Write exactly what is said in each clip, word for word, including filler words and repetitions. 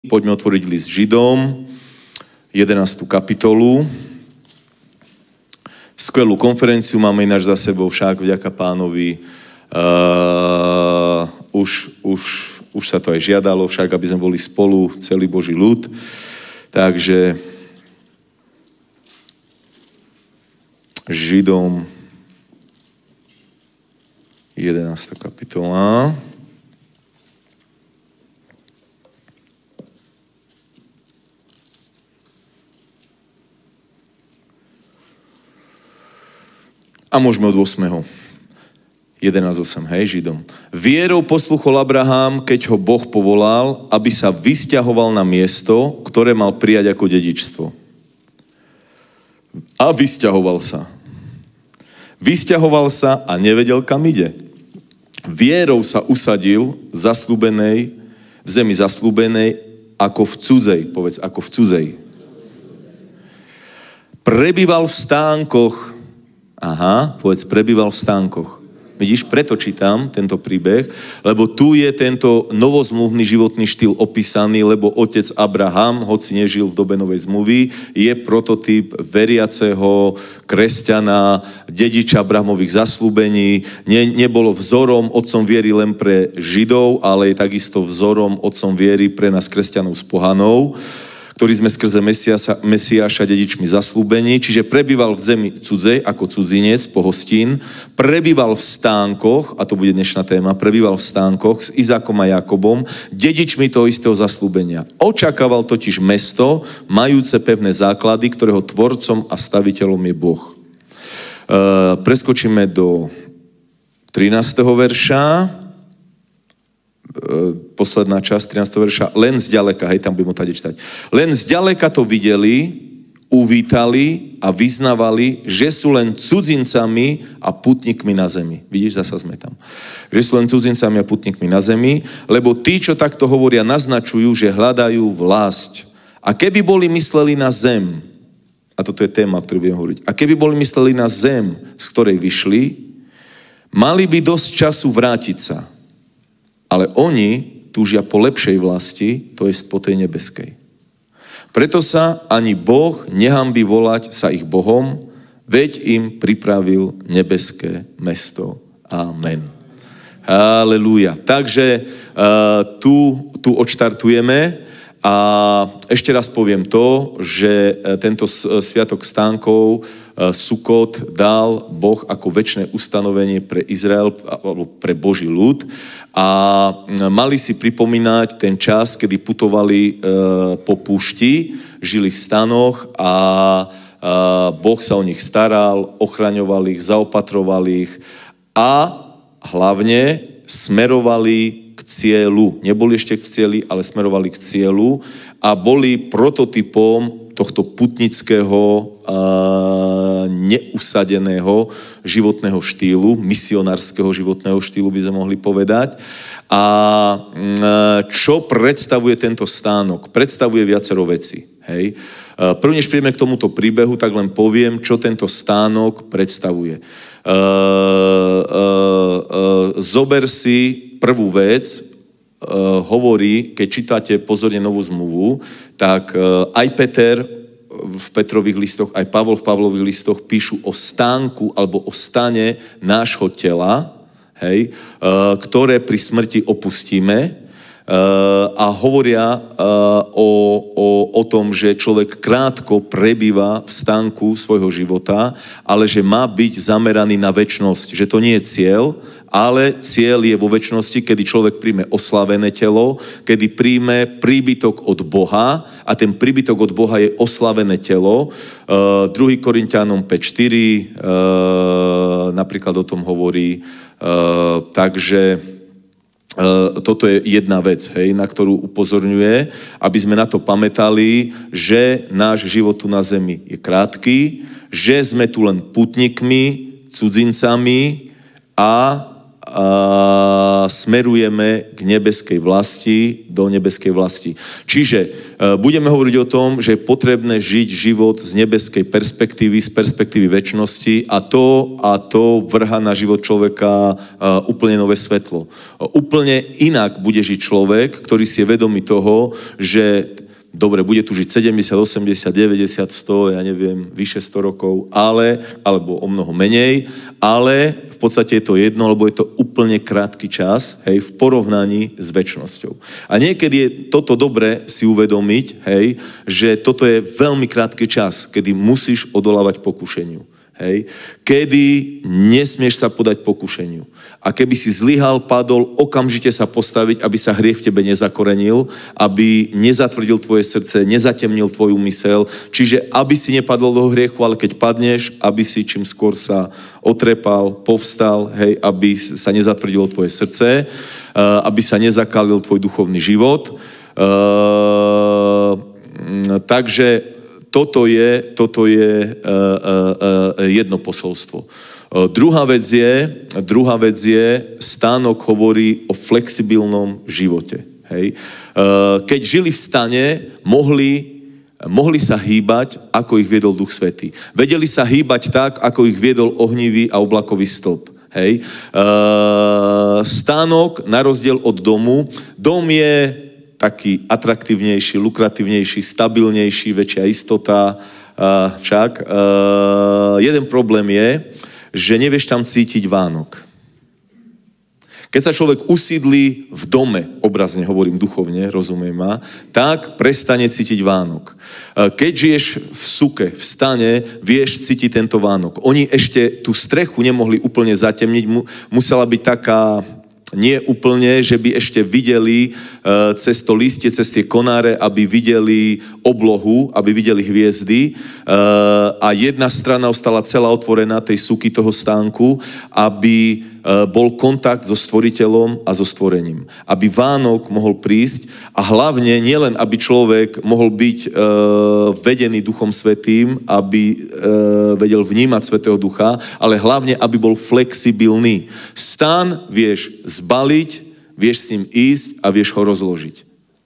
Poďme otvoriť list Židom, jedenástu kapitolu. Skvelú konferenciu máme ináč za sebou, však vďaka Pánovi. Uh, už, už, už sa to aj žiadalo, však aby sme boli spolu, celý Boží ľud. Takže Židom, jedenásta kapitola. A môžeme od ôsmeho jedenásť osem, hej, Židom. Vierou posluchol Abraham, keď ho Boh povolal, aby sa vysťahoval na miesto, ktoré mal prijať ako dedičstvo. A vysťahoval sa. Vysťahoval sa a nevedel, kam ide. Vierou sa usadil zasľúbenej, v zemi zasľúbenej, ako v cudzej, povedz, ako v cudzej. Prebýval v stánkoch. Aha, povedz, prebýval v stánkoch. Vidíš, preto čítam tento príbeh, lebo tu je tento novozmluvný životný štýl opísaný, lebo otec Abraham, hoci nežil v dobe novej zmluvy, je prototyp veriaceho kresťana, dediča Abrahamových zasľúbení. Ne, nebolo vzorom otcom viery len pre Židov, ale je takisto vzorom otcom viery pre nás kresťanov z pohanov, ktorí sme skrze Mesiáša, Mesiáša dedičmi zaslúbení, čiže prebýval v zemi cudzej ako cudzinec, pohostín, prebýval v stánkoch, a to bude dnešná téma, prebýval v stánkoch s Izákom a Jakobom, dedičmi toho istého zaslúbenia. Očakával totiž mesto, majúce pevné základy, ktorého tvorcom a staviteľom je Boh. E, preskočíme do trinásteho verša, posledná časť trinásteho verša, len zďaleka, hej, tam budem tady čítať. Len zďaleka to videli, uvítali a vyznávali, že sú len cudzincami a putníkmi na zemi. Vidíš, zasa sme tam. Že sú len cudzincami a putníkmi na zemi, lebo tí, čo takto hovoria, naznačujú, že hľadajú vlast. A keby boli mysleli na zem, a toto je téma, o ktorej budem hovoriť, a keby boli mysleli na zem, z ktorej vyšli, mali by dosť času vrátiť sa. Ale oni túžia po lepšej vlasti, to je po tej nebeskej. Preto sa ani Boh nehanbí volať sa ich Bohom, veď im pripravil nebeské mesto. Amen. Halelúja. Takže uh, tu, tu odštartujeme a ešte raz poviem to, že tento sviatok stánkov Sukot dal Boh ako večné ustanovenie pre Izrael, alebo pre Boží ľud. A mali si pripomínať ten čas, kedy putovali e, po púšti, žili v stanoch a e, Boh sa o nich staral, ochraňoval ich, zaopatroval ich a hlavne smerovali k cieľu. Neboli ešte v cieli, ale smerovali k cieľu a boli prototypom tohto putnického, uh, neusadeného životného štýlu, misionárskeho životného štýlu by sme mohli povedať. A uh, čo predstavuje tento stánok? Predstavuje viacero vecí. Hej? Uh, prvne, než prídeme k tomuto príbehu, tak len poviem, čo tento stánok predstavuje. Uh, uh, uh, zober si prvú vec, Uh, hovorí, keď čítate pozorne Novú zmluvu, tak uh, aj Peter v Petrových listoch, aj Pavol v Pavlových listoch píšu o stánku alebo o stane nášho tela, hej, uh, ktoré pri smrti opustíme uh, a hovoria uh, o, o, o tom, že človek krátko prebýva v stánku svojho života, ale že má byť zameraný na večnosť, že to nie je cieľ, ale cieľ je vo večnosti, kedy človek príjme oslavené telo, kedy príjme príbytok od Boha a ten príbytok od Boha je oslavené telo. Uh, druhý Korinťanom päť štyri uh, napríklad o tom hovorí. Uh, takže uh, toto je jedna vec, hej, na ktorú upozorňuje, aby sme na to pamätali, že náš život tu na zemi je krátky, že sme tu len putníkmi, cudzincami a smerujeme k nebeskej vlasti, do nebeskej vlasti. Čiže budeme hovoriť o tom, že je potrebné žiť život z nebeskej perspektívy, z perspektívy večnosti a to, a to vrha na život človeka úplne nové svetlo. Úplne inak bude žiť človek, ktorý si je vedomý toho, že dobre, bude tu žiť sedemdesiat, osemdesiat, deväťdesiat, sto, ja neviem, vyše sto rokov, ale, alebo o mnoho menej, ale v podstate je to jedno, lebo je to úplne krátky čas, hej, v porovnaní s večnosťou. A niekedy je toto dobre si uvedomiť, hej, že toto je veľmi krátky čas, kedy musíš odolávať pokušeniu. Hej, kedy nesmieš sa podať pokušeniu. A keby si zlyhal, padol, okamžite sa postaviť, aby sa hriech v tebe nezakorenil, aby nezatvrdil tvoje srdce, nezatemnil tvoj úmysel. Čiže aby si nepadol do hriechu, ale keď padneš, aby si čím skôr sa otrepal, povstal, hej, aby sa nezatvrdilo tvoje srdce, aby sa nezakalil tvoj duchovný život. Takže Toto je, toto je uh, uh, uh, jedno posolstvo. Uh, druhá vec je, druhá vec je, stánok hovorí o flexibilnom živote. Hej? Uh, keď žili v stane, mohli, mohli sa hýbať, ako ich viedol Duch Svätý. Vedeli sa hýbať tak, ako ich viedol ohnivý a oblakový stĺp. Hej? Uh, stánok, na rozdiel od domu, dom je taký atraktívnejší, lukratívnejší, stabilnejší, väčšia istota. Uh, však uh, jeden problém je, že nevieš tam cítiť Vánok. Keď sa človek usídli v dome, obrazne hovorím duchovne, rozumiem ma, tak prestane cítiť Vánok. Uh, keď žiješ v suke, v stane, vieš cítiť tento Vánok. Oni ešte tú strechu nemohli úplne zatemniť, mu, musela byť taká nie úplne, že by ešte videli uh, cez to listie, cez tie konáre, aby videli oblohu, aby videli hviezdy uh, a jedna strana ostala celá otvorená tej súky toho stánku, aby uh, bol kontakt so stvoriteľom a so stvorením. Aby Vánok mohol prísť a hlavne nielen, aby človek mohol byť uh, vedený Duchom Svätým, aby uh, vedel vnímať Svätého Ducha, ale hlavne, aby bol flexibilný. Stán vieš zbaliť, vieš s ním ísť a vieš ho rozložiť.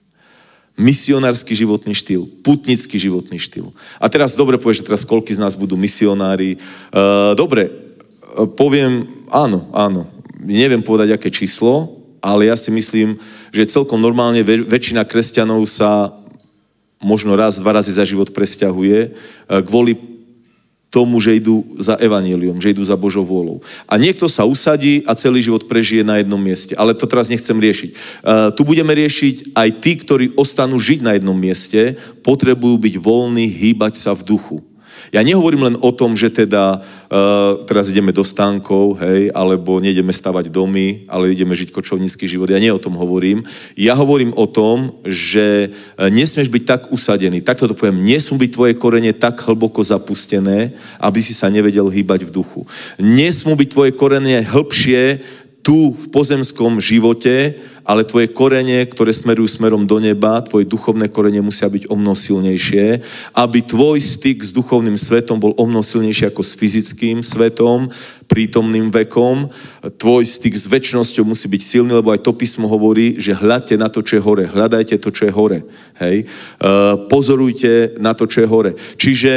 Misionársky životný štýl, putnický životný štýl. A teraz dobre povieš, že teraz koľky z nás budú misionári. Uh, dobre, uh, poviem, áno, áno. Neviem povedať, aké číslo, ale ja si myslím, že celkom normálne väč- väčšina kresťanov sa možno raz, dva razy za život presťahuje uh, kvôli tomu, že idú za evanjeliom, že idú za Božou vôľou. A niekto sa usadí a celý život prežije na jednom mieste. Ale to teraz nechcem riešiť. Uh, tu budeme riešiť aj tí, ktorí ostanú žiť na jednom mieste, potrebujú byť voľní, hýbať sa v duchu. Ja nehovorím len o tom, že teda uh, teraz ideme do stánkov, hej, alebo nejdeme stavať domy, ale ideme žiť kočovnícky život. Ja nie o tom hovorím. Ja hovorím o tom, že uh, nesmieš byť tak usadený. Takto to poviem, nesmú byť tvoje korene tak hlboko zapustené, aby si sa nevedel hýbať v duchu. Nesmú byť tvoje korene hĺbšie tu v pozemskom živote, ale tvoje korene, ktoré smerujú smerom do neba, tvoje duchovné korene musia byť omnoho silnejšie, aby tvoj styk s duchovným svetom bol omnoho silnejší ako s fyzickým svetom, prítomným vekom. Tvoj styk s večnosťou musí byť silný, lebo aj to písmo hovorí, že hľadte na to, čo je hore. Hľadajte to, čo je hore. Hej? Uh, pozorujte na to, čo je hore. Čiže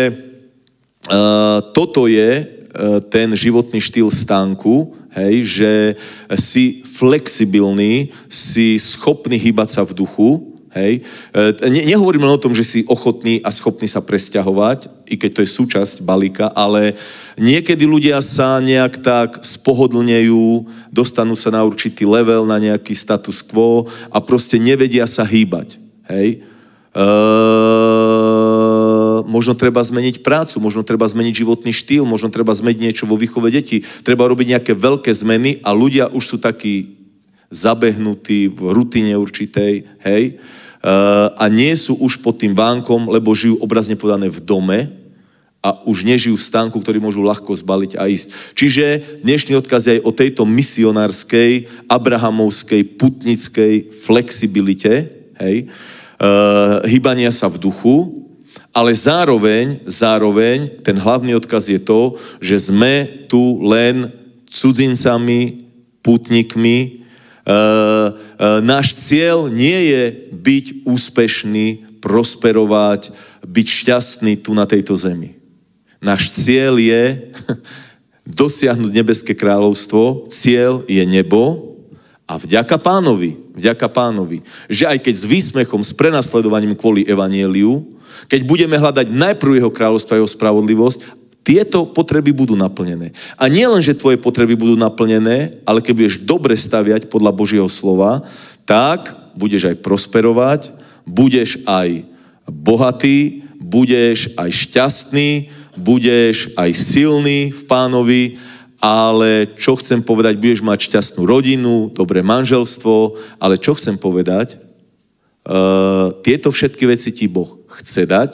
uh, toto je uh, ten životný štýl stánku, hej, že si flexibilný, si schopný hýbať sa v duchu, hej. Ne, nehovorím len o tom, že si ochotný a schopný sa presťahovať, i keď to je súčasť balíka, ale niekedy ľudia sa nejak tak spohodlnejú, dostanú sa na určitý level, na nejaký status quo a proste nevedia sa hýbať, hej. Uh, možno treba zmeniť prácu, možno treba zmeniť životný štýl, možno treba zmeniť niečo vo výchove detí, treba robiť nejaké veľké zmeny a ľudia už sú takí zabehnutí v rutine určitej, hej, uh, a nie sú už pod tým vánkom, lebo žijú obrazne povedané v dome a už nežijú v stánku, ktorý môžu ľahko zbaliť a ísť. Čiže dnešný odkaz je aj o tejto misionárskej, abrahamovskej, putnickej flexibilite, hej, Uh, hýbania sa v duchu, ale zároveň, zároveň ten hlavný odkaz je to, že sme tu len cudzincami pútnikmi. E, e, náš cieľ nie je byť úspešný, prosperovať, byť šťastný tu na tejto zemi. Náš cieľ je dosiahnuť nebeské kráľovstvo, cieľ je nebo a vďaka Pánovi, vďaka Pánovi, že aj keď s výsmechom, s prenasledovaním kvôli evanjeliu, keď budeme hľadať najprv jeho kráľovstvo a jeho spravodlivosť, tieto potreby budú naplnené. A nie len, že tvoje potreby budú naplnené, ale keď budeš dobre staviať podľa Božieho slova, tak budeš aj prosperovať, budeš aj bohatý, budeš aj šťastný, budeš aj silný v Pánovi, ale čo chcem povedať, budeš mať šťastnú rodinu, dobré manželstvo, ale čo chcem povedať, uh, tieto všetky veci ti Boh chce dať,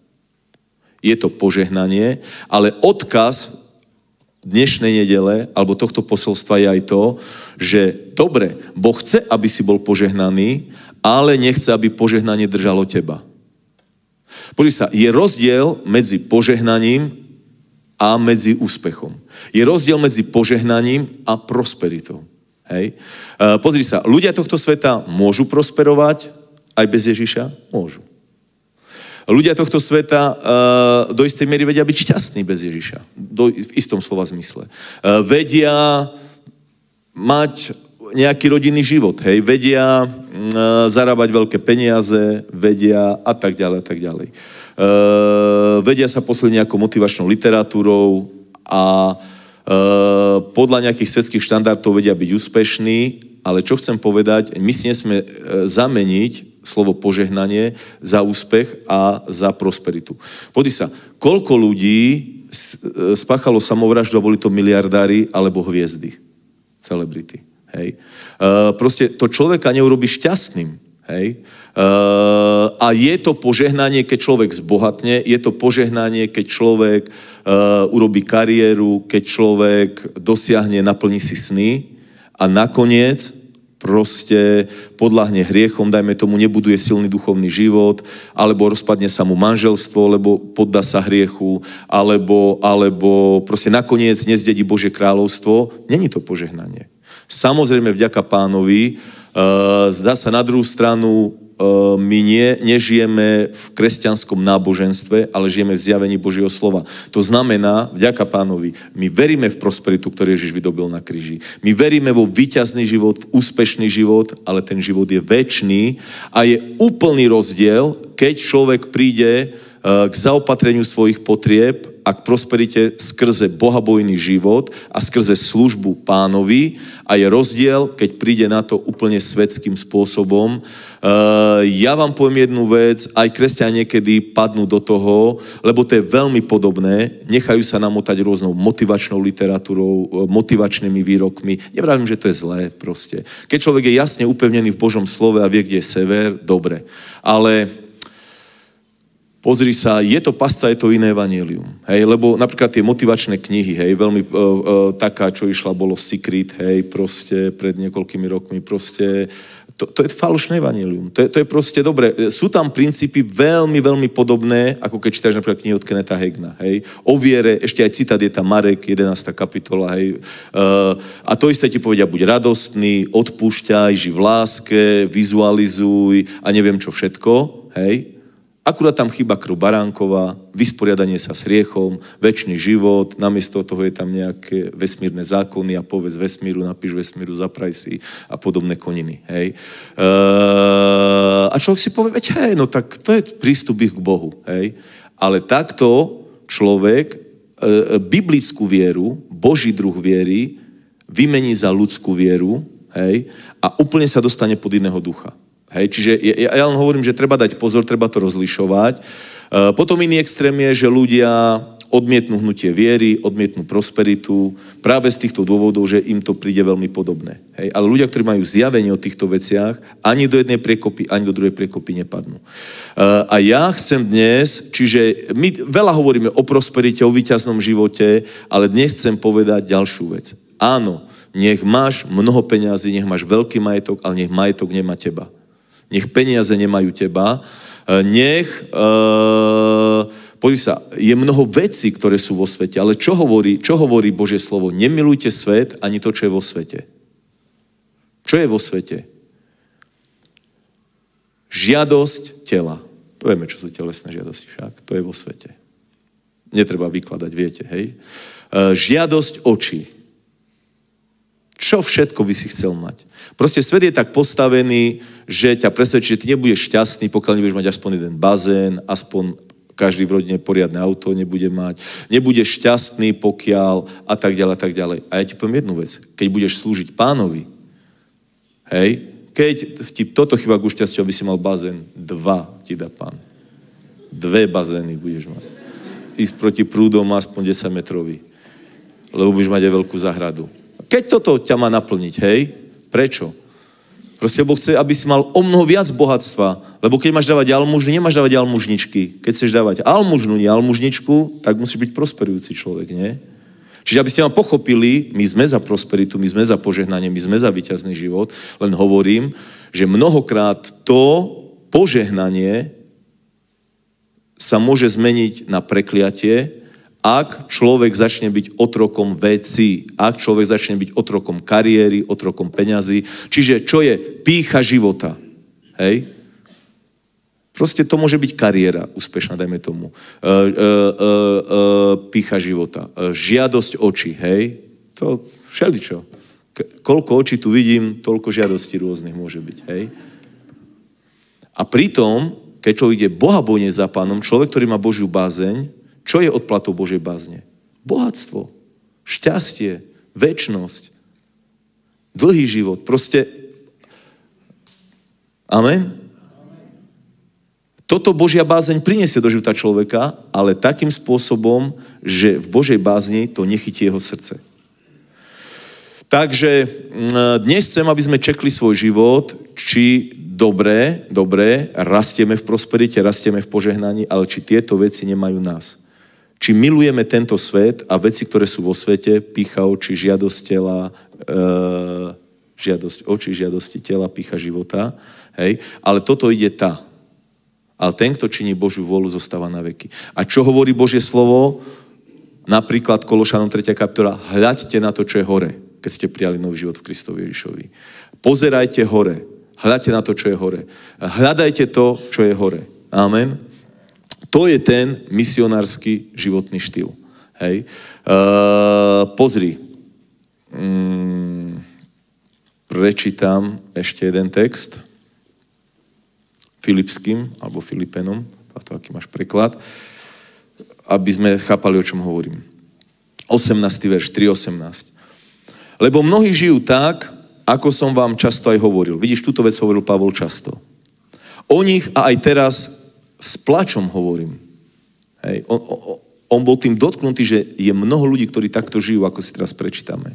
je to požehnanie, ale odkaz dnešnej nedele, alebo tohto posolstva je aj to, že dobre, Boh chce, aby si bol požehnaný, ale nechce, aby požehnanie držalo teba. Pozri sa, je rozdiel medzi požehnaním a medzi úspechom. Je rozdiel medzi požehnaním a prosperitou. Hej? Pozri sa, ľudia tohto sveta môžu prosperovať aj bez Ježiša? Môžu. Ľudia tohto sveta do istej miery vedia byť šťastní bez Ježiša. Do, v istom slova zmysle. Vedia mať nejaký rodinný život, hej, vedia uh, zarábať veľké peniaze, vedia a tak ďalej, a tak ďalej. Uh, vedia sa posledne nejakou motivačnou literatúrou a uh, podľa nejakých svetských štandardov vedia byť úspešní, ale čo chcem povedať, my si nesme uh, zameniť slovo požehnanie za úspech a za prosperitu. Podri sa, koľko ľudí spáchalo samovraždu a boli to miliardári alebo hviezdy, celebrity. Hej. Uh, proste to človeka neurobi šťastným. Hej. Uh, a je to požehnanie, keď človek zbohatne, je to požehnanie, keď človek uh, urobí kariéru, keď človek dosiahne, naplní si sny a nakoniec proste podľahne hriechom, dajme tomu, nebuduje silný duchovný život, alebo rozpadne sa mu manželstvo, lebo poddá sa hriechu, alebo, alebo proste nakoniec nezdedí Božie kráľovstvo. Není to požehnanie. Samozrejme, vďaka Pánovi, uh, zdá sa na druhú stranu, uh, my nie, nežijeme v kresťanskom náboženstve, ale žijeme v zjavení Božieho slova. To znamená, vďaka Pánovi, my veríme v prosperitu, ktorú Ježiš vydobil na kríži. My veríme vo víťazný život, v úspešný život, ale ten život je večný a je úplný rozdiel, keď človek príde uh, k zaopatreniu svojich potrieb a k prosperite skrze bohabojný život a skrze službu Pánovi a je rozdiel, keď príde na to úplne svetským spôsobom. Uh, ja vám poviem jednu vec, aj kresťania niekedy padnú do toho, lebo to je veľmi podobné, nechajú sa namotať rôznou motivačnou literatúrou, motivačnými výrokmi. Nevravím, že to je zlé proste. Keď človek je jasne upevnený v Božom slove a vie, kde je sever, dobre. Ale pozri sa, je to pasca, je to iné evanjelium. Hej, lebo napríklad tie motivačné knihy, hej, veľmi uh, uh, taká, čo išla, bolo Secret, hej, proste pred niekoľkými rokmi, proste, to, to je falošné evanjelium. To je, to je proste dobre. Sú tam princípy veľmi, veľmi podobné, ako keď čítaš napríklad knihy od Kennetha Hagina, hej. O viere, ešte aj citát je tam Marek, jedenásta kapitola, hej. Uh, a to isté ti povedia, buď radostný, odpúšťaj, ži v láske, vizualizuj a neviem čo všetko, hej. Akurát tam chýba krv baránková, vysporiadanie sa s hriechom, večný život, namiesto toho je tam nejaké vesmírne zákony a povedz vesmíru, napíš vesmíru, zapraj si a podobné koniny. Hej. E, a človek si povie, veď hej, no tak to je prístup ich k Bohu. Hej. Ale takto človek e, biblickú vieru, Boží druh viery, vymení za ľudskú vieru, hej, a úplne sa dostane pod iného ducha. Hej, čiže ja, ja len hovorím, že treba dať pozor, treba to rozlišovať. E, potom iný extrém je, že ľudia odmietnú hnutie viery, odmietnú prosperitu, práve z týchto dôvodov, že im to príde veľmi podobné. Hej, ale ľudia, ktorí majú zjavenie o týchto veciach, ani do jednej priekopy, ani do druhej priekopy nepadnú. E, a ja chcem dnes, čiže my veľa hovoríme o prosperite, o víťaznom živote, ale dnes chcem povedať ďalšiu vec. Áno, nech máš mnoho peňazí, nech máš veľký majetok, ale nech majetok nemá teba. Nech peniaze nemajú teba, nech, uh, poď sa, je mnoho vecí, ktoré sú vo svete, ale čo hovorí, čo hovorí Božie slovo? Nemilujte svet, ani to, čo je vo svete. Čo je vo svete? Žiadosť tela. To vieme, čo sú telesné žiadosti však. To je vo svete. Netreba vykladať, viete, hej? Žiadosť očí. Čo všetko by si chcel mať? Proste svet je tak postavený, že ťa presvedčí, že ty nebudeš šťastný, pokiaľ nebudeš mať aspoň jeden bazén, aspoň každý v rodine poriadne auto nebude mať, nebudeš šťastný, pokiaľ a tak ďalej, a tak ďalej. A ja ti poviem jednu vec. Keď budeš slúžiť Pánovi, hej, keď ti toto chýba ku šťastiu, aby si mal bazén, dva ti dá Pán. Dve bazény budeš mať. Ísť proti prúdom aspoň desaťmetrový. Lebo budeš mať aj veľkú záhradu. Keď toto ťa má naplniť, hej? Prečo? Proste Boh chce, aby si mal o mnoho viac bohatstva, lebo keď máš dávať almužnu, nemáš dávať almužničky. Keď chceš dávať almužnu, nie almužničku, tak musíš byť prosperujúci človek, nie? Čiže aby ste ma pochopili, my sme za prosperitu, my sme za požehnanie, my sme za víťazný život, len hovorím, že mnohokrát to požehnanie sa môže zmeniť na prekliatie, ak človek začne byť otrokom vecí, ak človek začne byť otrokom kariéry, otrokom peňazí. Čiže čo je pýcha života? Hej? Proste to môže byť kariéra úspešná, dajme tomu. E, e, e, e, pýcha života. E, žiadosť očí, hej? To všeličo. K- koľko očí tu vidím, toľko žiadostí rôznych môže byť, hej? A pritom, keď človek ide bohabojne za Pánom, človek, ktorý má Božiu bázeň, čo je odplatou Božej bázne? Bohatstvo, šťastie, večnosť, dlhý život. Proste, amen? Toto Božia bázeň prinesie do života človeka, ale takým spôsobom, že v Božej bázni to nechytí jeho srdce. Takže dnes chcem, aby sme čekli svoj život, či dobre, dobre, rastieme v prosperite, rastieme v požehnaní, ale či tieto veci nemajú nás. Či milujeme tento svet a veci, ktoré sú vo svete, pýcha očí, žiadosť tela, e, žiadosť očí, žiadosti tela, pýcha života, hej, ale toto ide tá. Ale ten, kto činí Božiu vôľu, zostáva na veky. A čo hovorí Božie slovo? Napríklad Kološanom tretia kapitola, hľaďte na to, čo je hore, keď ste prijali nový život v Kristovi Ježišovi. Pozerajte hore, hľaďte na to, čo je hore. Hľadajte to, čo je hore. Amen. To je ten misionársky životný štýl. Hej. Uh, pozri. Mm, prečítam ešte jeden text. Filipským, alebo Filipenom, to aký máš preklad, aby sme chápali, o čom hovorím. osemnásty verš, tri osemnásť. Lebo mnohí žijú tak, ako som vám často aj hovoril. Vidíš, túto vec hovoril Pavol často. O nich a aj teraz s plačom hovorím. Hej. On, on, on bol tým dotknutý, že je mnoho ľudí, ktorí takto žijú, ako si teraz prečítame.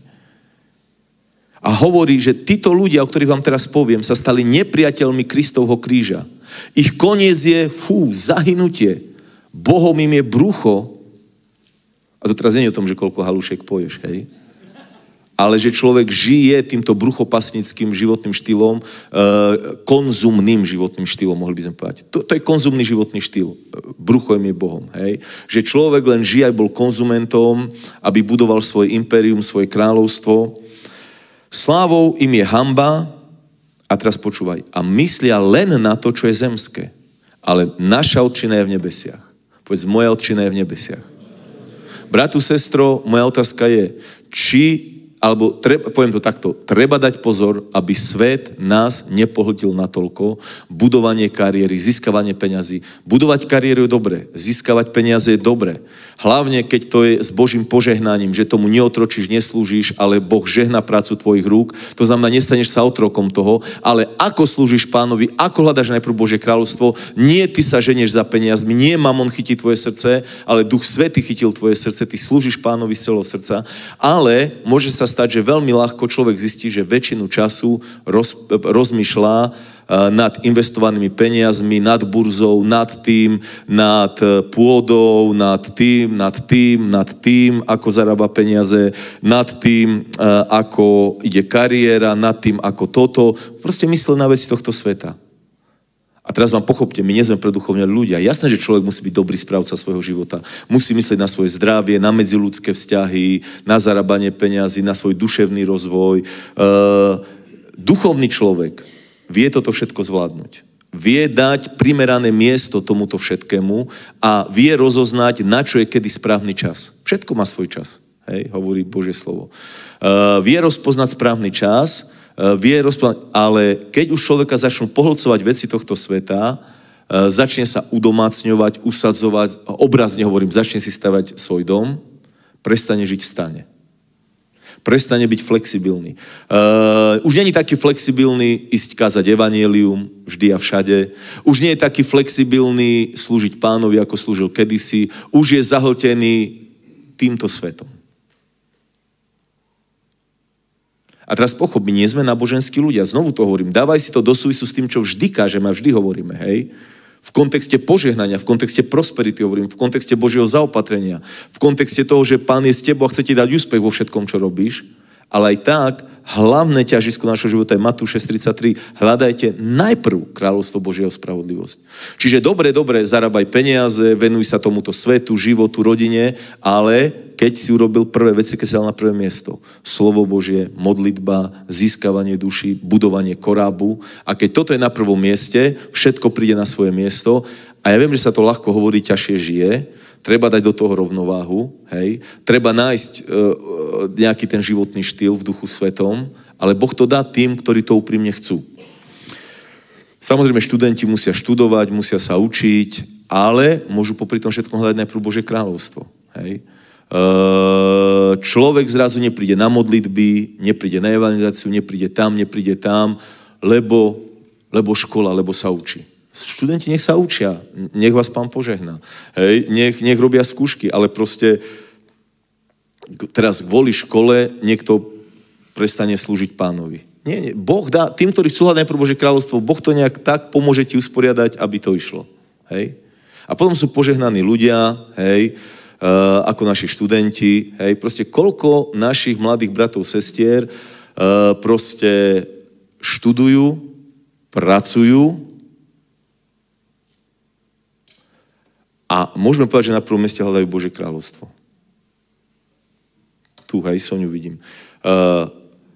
A hovorí, že títo ľudia, o ktorých vám teraz poviem, sa stali nepriateľmi Kristovho kríža. Ich koniec je, fú, zahynutie. Bohom im je brucho. A to teraz nie je o tom, že koľko halušek poješ, hej? Ale že človek žije týmto bruchopasnickým životným štýlom, e, konzumným životným štýlom, mohli by sme povedať. To, to je konzumný životný štýl. Brucho im je Bohom, hej? Že človek len žije aj bol konzumentom, aby budoval svoje impérium, svoje kráľovstvo. Slávou im je hanba, a teraz počúvaj, a myslia len na to, čo je zemské. Ale naša otčina je v nebesiach. Povedz, moja otčina je v nebesiach. Bratu, sestro, moja otázka je, či alebo treba, poviem to takto, treba dať pozor, aby svet nás nepohltil natoľko. Budovanie kariéry, získavanie peňazí. Budovať kariéru je dobre, získavať peniaze je dobre. Hlavne, keď to je s Božím požehnaním, že tomu neotročíš, neslúžiš, ale Boh žehná prácu tvojich rúk. To znamená, nestaneš sa otrokom toho, ale ako slúžiš Pánovi, ako hľadaš najprv Božie kráľovstvo, nie ty sa ženieš za peniazmi, nie mamon chytí tvoje srdce, ale Duch Svätý chytil tvoje srdce, ty slúžiš Pánovi z celého srdca, ale môže sa stať, že veľmi ľahko človek zistí, že väčšinu času roz, rozmýšľa nad investovanými peniazmi, nad burzou, nad tým, nad pôdou, nad tým, nad tým, nad tým, ako zarába peniaze, nad tým, ako ide kariéra, nad tým, ako toto. Proste myslel na veci tohto sveta. A teraz vám pochopte, my nie sme preduchovní ľudia. Jasné, že človek musí byť dobrý správca svojho života. Musí myslieť na svoje zdravie, na medziľudské vzťahy, na zarábanie peňazí, na svoj duševný rozvoj. Duchovný človek vie toto všetko zvládnuť. Vie dať primerané miesto tomuto všetkému a vie rozoznať, na čo je kedy správny čas. Všetko má svoj čas, hej, hovorí Božie slovo. Uh, vie rozpoznať správny čas, uh, vie rozpoznať, ale keď už človeka začnú pohlcovať veci tohto sveta, uh, začne sa udomácňovať, usadzovať, obrazne hovorím, začne si stavať svoj dom, prestane žiť v stane. Prestane byť flexibilný. Uh, už nie je taký flexibilný ísť kázať evanjelium vždy a všade. Už nie je taký flexibilný slúžiť Pánovi, ako slúžil kedysi. Už je zahltený týmto svetom. A teraz pochop, my nie sme náboženskí ľudia. Znovu to hovorím. Dávaj si to do súvisu s tým, čo vždy kážeme a vždy hovoríme, hej? V kontexte požehnania, v kontexte prosperity hovorím, v kontexte Božieho zaopatrenia, v kontexte toho, že Pán je s tebou a chce ti dať úspech vo všetkom, čo robíš, ale aj tak hlavné ťažisko našho života je Matúš šesť tridsaťtri. Hľadajte najprv kráľovstvo Božieho spravodlivosť. Čiže dobre, dobre, zarábaj peniaze, venuj sa tomuto svetu, životu, rodine, ale keď si urobil prvé veci, keď si dal na prvé miesto. Slovo Božie, modlitba, získavanie duši, budovanie korábu. A keď toto je na prvom mieste, všetko príde na svoje miesto. A ja viem, že sa to ľahko hovorí, ťažšie žije. Treba dať do toho rovnováhu, hej. Treba nájsť uh, nejaký ten životný štýl v duchu svetom, ale Boh to dá tým, ktorí to úprimne chcú. Samozrejme, študenti musia študovať, musia sa učiť, ale môžu popri tom všetkom hľadať najprv Božie kráľovstvo, hej. Uh, človek zrazu nepríde na modlitby, nepríde na evangelizáciu, nepríde tam, nepríde tam, lebo, lebo škola, lebo sa učí. Študenti nech sa učia, nech vás Pán požehná. Hej, nech, nech robia skúšky, ale proste teraz kvôli škole niekto prestane slúžiť Pánovi. Nie, nie. Boh dá, tým, ktorí sú hľadať pro Božie kráľovstvo, Boh to nejak tak pomôže ti usporiadať, aby to išlo. Hej. A potom sú požehnaní ľudia, hej, uh, ako naši študenti, hej, proste koľko našich mladých bratov, sestier uh, proste študujú, pracujú, a môžeme povedať, že na prvom mieste hľadajú Božie kráľovstvo. Tu, hej, Soniu vidím. Uh,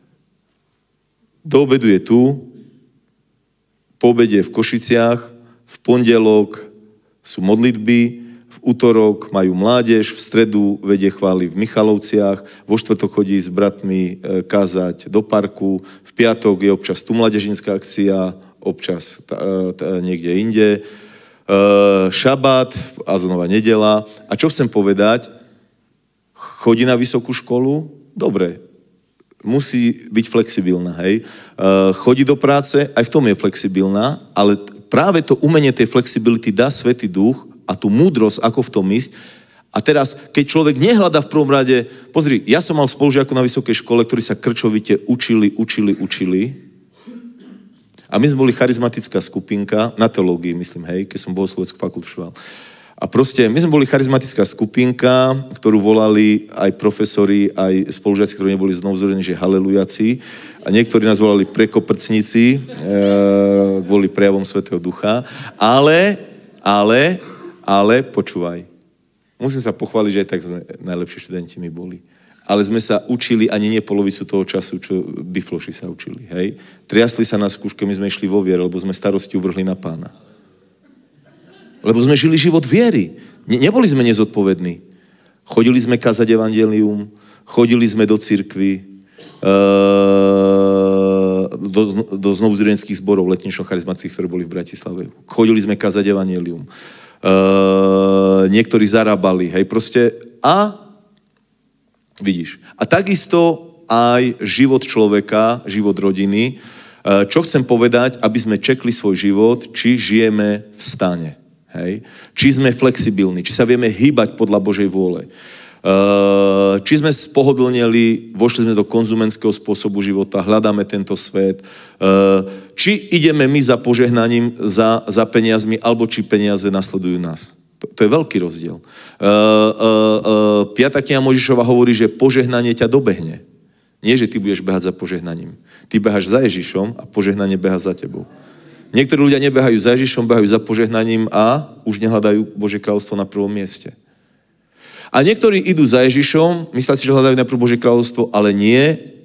do obedu je tu, po obede je v Košiciach, v pondelok sú modlitby, v útorok majú mládež, v stredu vedie chvály v Michalovciach, vo štvrtok chodí s bratmi e, kázať do parku, v piatok je občas tu mládežnícka akcia, občas t- t- niekde inde, Uh, šabát a znova nedela. A čo chcem povedať? Chodí na vysokú školu? Dobre. Musí byť flexibilná, hej. Uh, chodí do práce? Aj v tom je flexibilná, ale práve to umenie tej flexibility dá Svätý Duch a tú múdrosť, ako v tom ísť. A teraz, keď človek nehľadá v prvom rade, pozri, ja som mal spolužiakov na vysokej škole, ktorí sa krčovite učili, učili, učili. A my sme boli charizmatická skupinka, na teológii, myslím, hej, keď som bohosloveckú fakultu študoval. A proste, my sme boli charizmatická skupinka, ktorú volali aj profesori, aj spolužiaci, ktorí neboli znovuzrodení, že halelujaci. A niektorí nás volali prekoprcníci, e, kvôli prejavom Svätého Ducha. Ale, ale, ale, počúvaj. Musím sa pochváliť, že aj tak sme najlepší študenti my boli. Ale sme sa učili ani nie polovicu toho času, čo bifloši sa učili, hej. Triasli sa na skúške, my sme išli vo viere, lebo sme starosti uvrhli na Pána. Lebo sme žili život viery. Ne, neboli sme nezodpovední. Chodili sme kázať evanjelium, chodili sme do cirkvi, uh, do, do znovuzrodeneckých zborov letnično-charizmatických, ktoré boli v Bratislave. Chodili sme kázať evanjelium. Uh, niektorí zarábali, hej, proste a vidíš. A takisto aj život človeka, život rodiny. Čo chcem povedať, aby sme čekli svoj život, či žijeme v stane. Hej? Či sme flexibilní, či sa vieme hýbať podľa Božej vôle. Či sme spohodlneli, vošli sme do konzumenského spôsobu života, hľadáme tento svet. Či ideme my za požehnaním, za, za peniazmi, alebo či peniaze nasledujú nás. To, to je veľký rozdiel. Uh, uh, uh, piata kniha Mojžišova hovorí, že požehnanie ťa dobehne. Nie, že ty budeš behať za požehnaním. Ty beháš za Ježišom a požehnanie beha za tebou. Niektorí ľudia nebehajú za Ježišom, behajú za požehnaním a už nehľadajú Božie kráľovstvo na prvom mieste. A niektorí idú za Ježišom, myslia si, že hľadajú najprv Božie kráľovstvo, ale nie,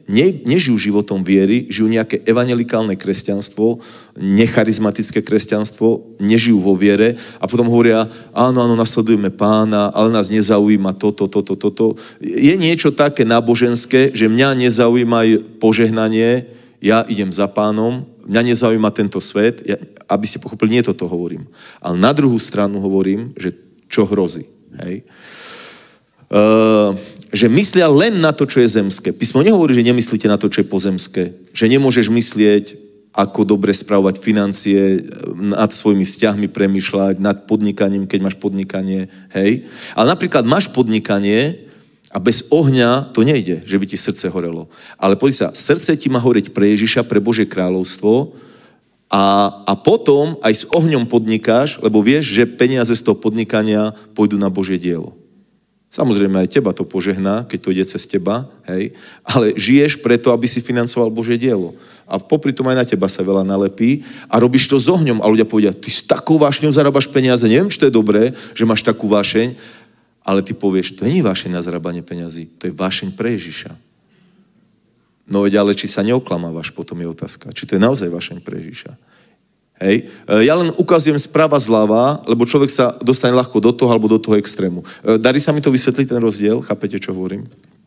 ne, nežijú životom viery, žijú nejaké evangelikálne kresťanstvo, necharizmatické kresťanstvo, nežijú vo viere a potom hovoria, áno, áno, nasledujeme Pána, ale nás nezaujíma toto, toto, toto. Je niečo také náboženské, že mňa nezaujíma požehnanie, ja idem za Pánom, mňa nezaujíma tento svet, ja, aby ste pochopili, nie toto hovorím. Ale na druhú stranu hovorím, že čo hrozí. Hej? Uh, že myslia len na to, čo je zemské. Písmo nehovorí, že nemyslíte na to, čo je pozemské. Že nemôžeš myslieť, ako dobre spravovať financie, nad svojimi vzťahmi premýšľať, nad podnikaním, keď máš podnikanie. Hej? Ale napríklad máš podnikanie a bez ohňa to nejde, že by ti srdce horelo. Ale pozri sa, srdce ti má horeť pre Ježiša, pre Božie kráľovstvo a, a potom aj s ohňom podnikáš, lebo vieš, že peniaze z toho podnikania pôjdu na Božie dielo. Samozrejme aj teba to požehná, keď to ide cez teba, hej, ale žiješ preto, aby si financoval Božie dielo. A popri tom aj na teba sa veľa nalepí a robíš to s ohňom a ľudia povedia, ty s takou vášňou zarábaš peniaze, neviem, či to je dobré, že máš takú vášeň, ale ty povieš, to nie je vášeň na zarábanie peňazí, to je vášeň pre Ježiša. No veď, ale či sa neoklamávaš, potom je otázka, či to je naozaj vášeň pre Ježiša. Hej. Ja len ukazujem správa zľava, lebo človek sa dostane ľahko do toho alebo do toho extrému. Darí sa mi to vysvetliť ten rozdiel? Chápete, čo hovorím?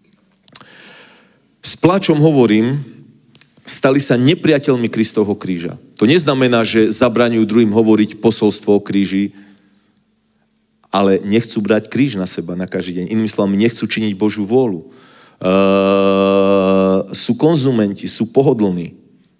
S pláčom hovorím, stali sa nepriateľmi Kristovho kríža. To neznamená, že zabraňujú druhým hovoriť posolstvo o kríži, ale nechcú brať kríž na seba na každý deň. Inými slovami, nechcú činiť Božiu vôľu. Uh, sú konzumenti, sú pohodlní.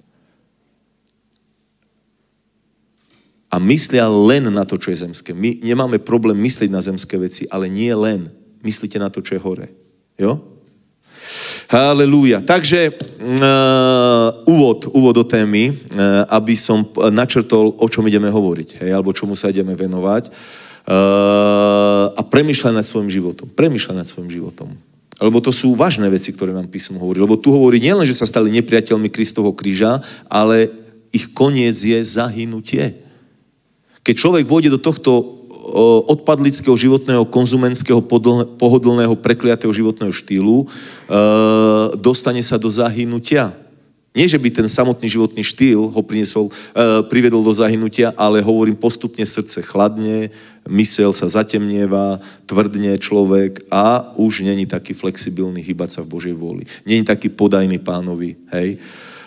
A myslia len na to, čo je zemské. My nemáme problém myslieť na zemské veci, ale nie len. Myslíte na to, čo je hore. Jo? Halelúja. Takže uh, úvod, úvod do témy, uh, aby som načrtol, o čom ideme hovoriť, hej, alebo čomu sa ideme venovať. Uh, a premýšľať nad svojim životom. Premýšľať nad svojim životom. Lebo to sú vážne veci, ktoré nám písmo hovorí. Lebo tu hovorí nielen, že sa stali nepriateľmi Kristovho kríža, ale ich koniec je zahynutie. Keď človek vôjde do tohto odpadlického životného, konzumenského, pohodlného, prekliatého životného štýlu, dostane sa do zahynutia. Nie, že by ten samotný životný štýl ho priniesol, privedol do zahynutia, ale hovorím postupne srdce chladne, mysel sa zatemnieva, tvrdne človek a už není taký flexibilný hýbať sa v Božej vôli. Není taký podajný Pánovi. Hej.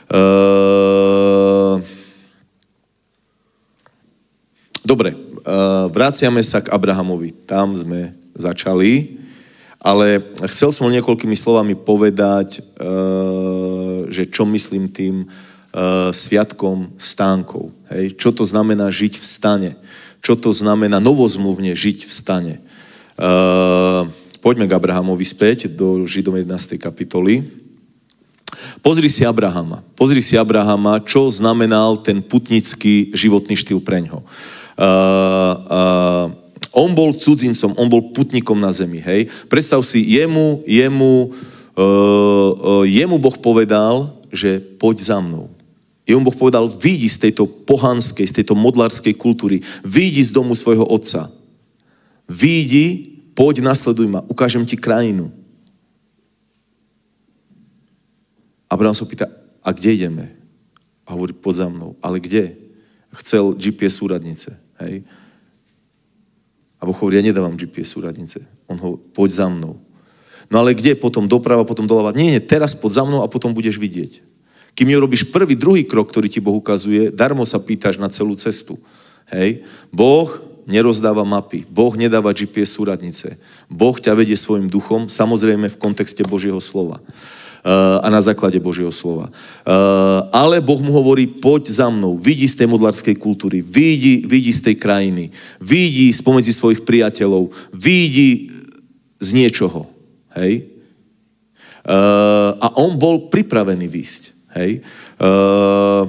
Uh... Dobre, vraciame sa k Abrahamovi. Tam sme začali, ale chcel som niekoľkými slovami povedať, že čo myslím tým sviatkom stánkov. Hej? Čo to znamená žiť v stane? Čo to znamená novozmluvne žiť v stane? Poďme k Abrahamovi späť do Židom jedenástej kapitoly. Pozri si Abrahama. Pozri si Abrahama, čo znamenal ten putnický životný štýl preňho. Uh, uh, on bol cudzincom, on bol putníkom na zemi, hej. Predstav si, jemu, jemu, uh, uh, jemu Boh povedal, že poď za mnou. Jemu Boh povedal, vyjdi z tejto pohanskej, z tejto modlárskej kultúry, vyjdi z domu svojho otca. Vyjdi, poď, nasleduj ma, ukážem ti krajinu. Abraham sa pýta, a kde ideme? A hovorí, poď za mnou. Ale kde? Chcel G P S súradnice. Hej. A Boh hovorí, ja nedávam G P S súradnice. On ho, poď za mnou. No ale kde? Potom doprava, potom doľava. Nie, nie, teraz poď za mnou a potom budeš vidieť. Kým nerobíš prvý, druhý krok, ktorý ti Boh ukazuje, darmo sa pýtaš na celú cestu. Hej. Boh nerozdáva mapy. Boh nedáva G P S súradnice. Boh ťa vedie svojim duchom, samozrejme v kontexte Božieho slova. Uh, a na základe Božieho slova. Uh, ale Boh mu hovorí, poď za mnou, vidí z tej modlárskej kultúry, vidí, vidí z tej krajiny, vidí spomedzi svojich priateľov, vidí z niečoho. Hej? Uh, a on bol pripravený výjsť. Hej? Uh,